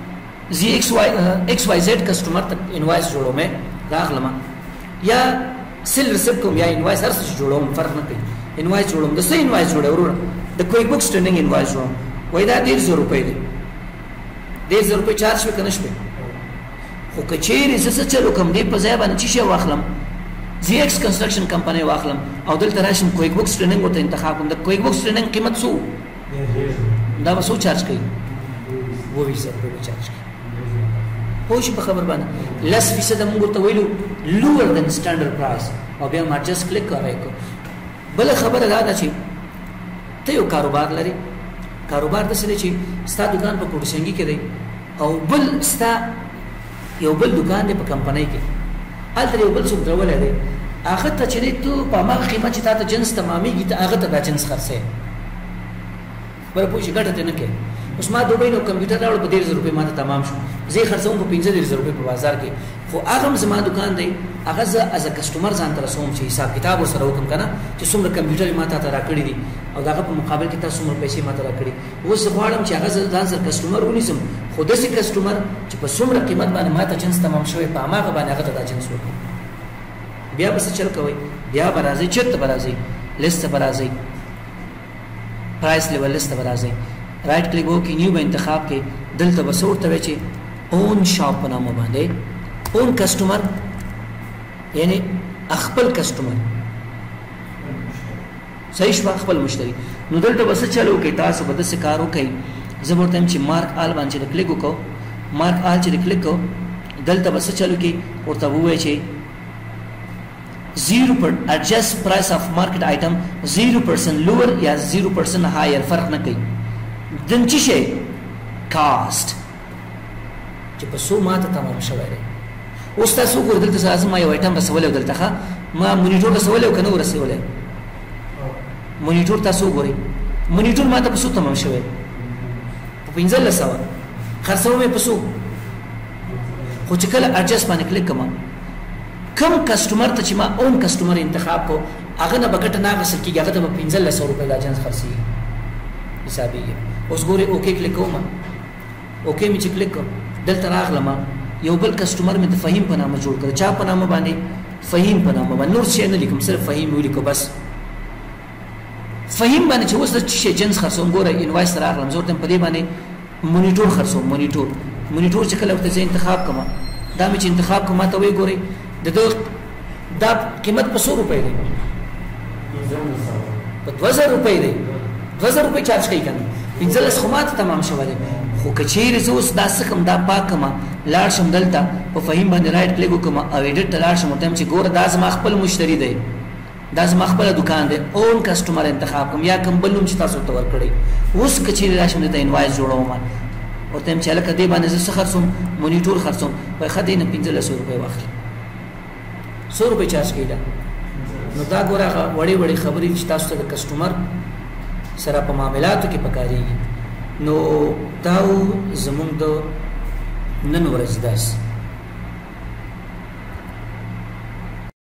زی ایکس وائی ایکس وائی زیډ کسټمر ته انوایس جوړوم راغلم یا سیل ریسیپټ کوم یا انوایس هر څه جوړوم فرق نه کوي انوایس جوړوم د څه انوایس جوړوم د کویک بوکس ټریننګ انوایس جوړوم وای دا ډیر زر روپۍ دی ډیر زر روپۍ چارج وکړ نه شپه خو کچېری زه څه چلو کوم دی په ځای باندې چې واخلم زی ایکس کنسټرکشن کمپنی واخلم او دلته راشم کویک بوکس ټریننګ وته انتخاب کوم د کویک بوکس ټریننګ قیمت څو دا به څو چارج کوي وو زر روپۍ چارج کوي پوه شي په خبر باندې لس فیصد موږ ته ویلو لوور دن سټانډرډ پرایس او بیا ما جست کلیک کوي بل خبره دا ده چې ته یو کاروبار لري کاروبار د سره چې ستا دکان په کوټشنګي کې دی او بل ستا یو بل دکان دی په کمپنۍ کې هلته یو بل څوک درولې دی هغه ته چې ته په هغه قیمت چې تا ته جنس تمامېږي ته هغه ته دا جنس خرڅې بل پوه شي ګټه ته نه کوي اوس ما دوی نو کمپیوټر راوړ په ډېر زر روپۍ ماته تمام شو زه خرڅوم په پنځه ډېر زر روپۍ په بازار کې خو هغه زما دکان دی هغه زه از کسٹمر ځان ته رسوم چې حساب کتاب سره وکم کنه چې څومره کمپیوټر ماته ته راکړي دي او داغه په مقابل کې تاسو څومره پیسې ماته راکړي اوس غواړم چې هغه ځان سره کسٹمر ونیسم خو داسې کسٹمر چې په څومره قیمت باندې ماته جنس تمام شوی په هغه باندې هغه ته دا جنس وکړي بیا بس چل کوي بیا برازي چت برازي لیست برازي پرایس لیول لیست برازي رائټ کلیک وکړئ نیو به انتخاب کې دلته به څورته وي چې اون شاپ په نامه باندې اون کسٹمر یعنی خپل کسٹمر صحیح شو خپل مشتری نو دلته بس چلو کې تاسو به د کارو کوي زبرتم چې مارک آل باندې کلیک وکاو مارک آل چې کلیک کو دلته بس چلو کې ورته وایي چې zero per adjust price of market item zero percent lower یا zero percent higher فرق نه کوي دن چی شي کاست چې په سو ماته تمام شوی دی اوس تاسو ګور دلته لازم ما یو ایټم رسولې دلته ما مونیټور رسولې او کنه رسولې مونیټور تاسو ګوري مونیټور ماته په سو تمام شوی په پنځه لسو خرڅو مې په سو خو چې کله اډجست باندې کلیک کوم کم کسٹمر ته چې ما اون کسٹمر انتخاب کو هغه نه بغټ نه غسل کیږي هغه ته په پنځه لسو روپۍ د اجنس خرڅي حسابي اوس ګوري اوکے کلیک کوم اوکے می چې کلیک کوم دلته راغلم یو بل کسٹمر می د فهیم په نامه جوړ کړ چا په نامه باندې فهیم په نامه باندې نور څه نه لیکم صرف فهیم ولیکو بس فهیم باندې چې اوس د چې جنس خرڅوم ګوره انوایس راغلم زه ورته په دې باندې مونیټور خرڅوم مونیټور مونیټور چې کله ورته انتخاب کوم دا می چې انتخاب کوم ته وی ګوري د دوه دا قیمت په سو روپۍ دی په دوه زره روپۍ دی دوه زره روپۍ چارج کوي کنه پنځه لس خو ماته تمام شوی دی خو کچېرې زه اوس دا څه کوم دا پاکم لاړ شم دلته په فهیم باندې رایټ کلیک وکړم او ایډیټ ته لاړ شم ورته چې ګوره دا زما خپل مشتری دی دا زما خپل دکان دی اون کسٹمر انتخاب کوم یا کوم بل نوم چې تاسو ته ورکړی اوس کچېرې راشم دلته انوایس جوړوم ورته چې هلکه دې باندې زه څه خرڅوم مونیټور خرڅوم وایي ښه دی نه پنځه لس روپۍ واخلي سو روپۍ چارج کوي دا نو دا ګوره هغه وړې وړې خبرې چې تاسو ته د کسټمر سره په معاملاتو کې پکارېږي نو دا زموږ د نن ورځ درس